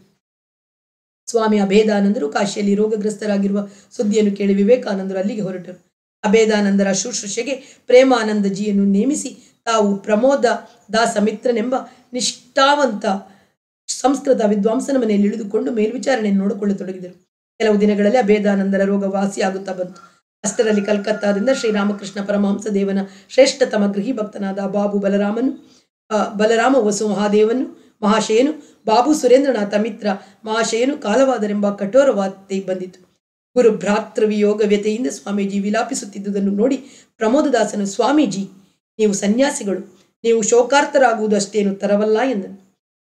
S1: ಸ್ವಾಮಿ ಅಭೇದಾನಂದರು ಕಾಶಿಯಲ್ಲಿ ರೋಗಗ್ರಸ್ತರಾಗಿರುವ ಸುದ್ದಿಯನ್ನು ಕೇಳಿ ವಿವೇಕಾನಂದರು ಅಲ್ಲಿಗೆ ಹೊರಟರು. ಅಭೇದಾನಂದರ ಶುಶ್ರೂಷೆಗೆ ಪ್ರೇಮಾನಂದಜಿಯನ್ನು ನೇಮಿಸಿ ತಾವು ಪ್ರಮೋದ ದಾಸ ಮಿತ್ರನೆಂಬ ನಿಷ್ಠಾವಂತ ಸಂಸ್ಕೃತ ವಿದ್ವಾಂಸನ ಮನೆಯಲ್ಲಿ ಇಳಿದುಕೊಂಡು ಮೇಲ್ವಿಚಾರಣೆಯನ್ನು ನೋಡಿಕೊಳ್ಳತೊಡಗಿದರು. ಕೆಲವು ದಿನಗಳಲ್ಲಿ ಅಭೇದಾನಂದರ ರೋಗ ವಾಸಿಯಾಗುತ್ತಾ ಬಂತು. ಅಷ್ಟರಲ್ಲಿ ಕಲ್ಕತ್ತಾದಿಂದ ಶ್ರೀರಾಮಕೃಷ್ಣ ಪರಮಹಂಸ ದೇವನ ಶ್ರೇಷ್ಠತಮ ಗೃಹಿ ಭಕ್ತನಾದ ಬಾಬು ಬಲರಾಮನು ಬಲರಾಮ ವಸು ಮಹಾದೇವನು ಮಹಾಶಯನು ಬಾಬು ಸುರೇಂದ್ರನಾಥ ಮಿತ್ರ ಮಹಾಶಯನು ಕಾಲವಾದರೆಂಬ ಕಠೋರ ವಾರ್ತೆ ಬಂದಿತು. ಗುರು ಭ್ರಾತೃವಿಯೋಗ ವ್ಯತೆಯಿಂದ ಸ್ವಾಮೀಜಿ ವಿಲಾಪಿಸುತ್ತಿದ್ದುದನ್ನು ನೋಡಿ ಪ್ರಮೋದದಾಸನು, ಸ್ವಾಮೀಜಿ, ನೀವು ಸನ್ಯಾಸಿಗಳು, ನೀವು ಶೋಕಾರ್ತರಾಗುವುದು ಅಷ್ಟೇನು ತರವಲ್ಲ ಎಂದನು.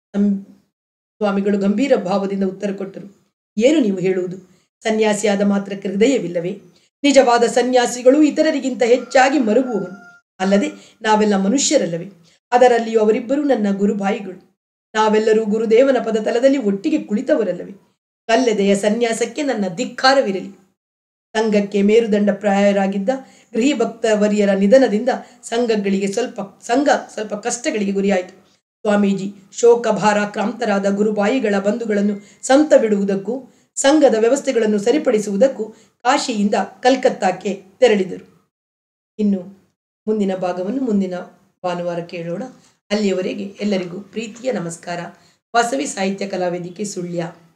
S1: ಸ್ವಾಮಿಗಳು ಗಂಭೀರ ಭಾವದಿಂದ ಉತ್ತರ ಕೊಟ್ಟರು. ಏನು ನೀವು ಹೇಳುವುದು? ಸನ್ಯಾಸಿಯಾದ ಮಾತ್ರಕ್ಕೆ ಹೃದಯವಿಲ್ಲವೇ? ನಿಜವಾದ ಸನ್ಯಾಸಿಗಳು ಇತರರಿಗಿಂತ ಹೆಚ್ಚಾಗಿ ಮರುಗುವವನು. ಅಲ್ಲದೆ ನಾವೆಲ್ಲ ಮನುಷ್ಯರಲ್ಲವೇ? ಅದರಲ್ಲಿಯೂ ಅವರಿಬ್ಬರು ನನ್ನ ಗುರುಭಾಯಿಗಳು. ನಾವೆಲ್ಲರೂ ಗುರುದೇವನ ಪದ ತಲದಲ್ಲಿ ಒಟ್ಟಿಗೆ ಕುಳಿತವರಲ್ಲವೇ? ಕಲ್ಲೆದೆಯ ಸನ್ಯಾಸಕ್ಕೆ ನನ್ನ ಧಿಕ್ಕಾರವಿರಲಿ. ಸಂಘಕ್ಕೆ ಮೇರುದಂಡ ಪ್ರಾಯರಾಗಿದ್ದ ಗೃಹಿ ಭಕ್ತವರಿಯರ ನಿಧನದಿಂದ ಸಂಘಗಳಿಗೆ ಸ್ವಲ್ಪ ಸಂಘ ಸ್ವಲ್ಪ ಕಷ್ಟಗಳಿಗೆ ಗುರಿಯಾಯಿತು. ಸ್ವಾಮೀಜಿ ಶೋಕಭಾರ ಕ್ರಾಂತರಾದ ಗುರುಬಾಯಿಗಳ ಬಂಧುಗಳನ್ನು ಸಂತ ಬಿಡುವುದಕ್ಕೂ ಸಂಘದ ವ್ಯವಸ್ಥೆಗಳನ್ನು ಸರಿಪಡಿಸುವುದಕ್ಕೂ ಕಾಶಿಯಿಂದ ಕಲ್ಕತ್ತಾಕ್ಕೆ ತೆರಳಿದರು. ಇನ್ನು ಮುಂದಿನ ಭಾಗವನ್ನು ಮುಂದಿನ ಭಾನುವಾರ ಕೇಳೋಣ. ಅಲ್ಲಿಯವರೆಗೆ ಎಲ್ಲರಿಗೂ ಪ್ರೀತಿಯ ನಮಸ್ಕಾರ. ವಾಸವಿ ಸಾಹಿತ್ಯ ಕಲಾವೇದಿಕೆ ಸುಳ್ಯ.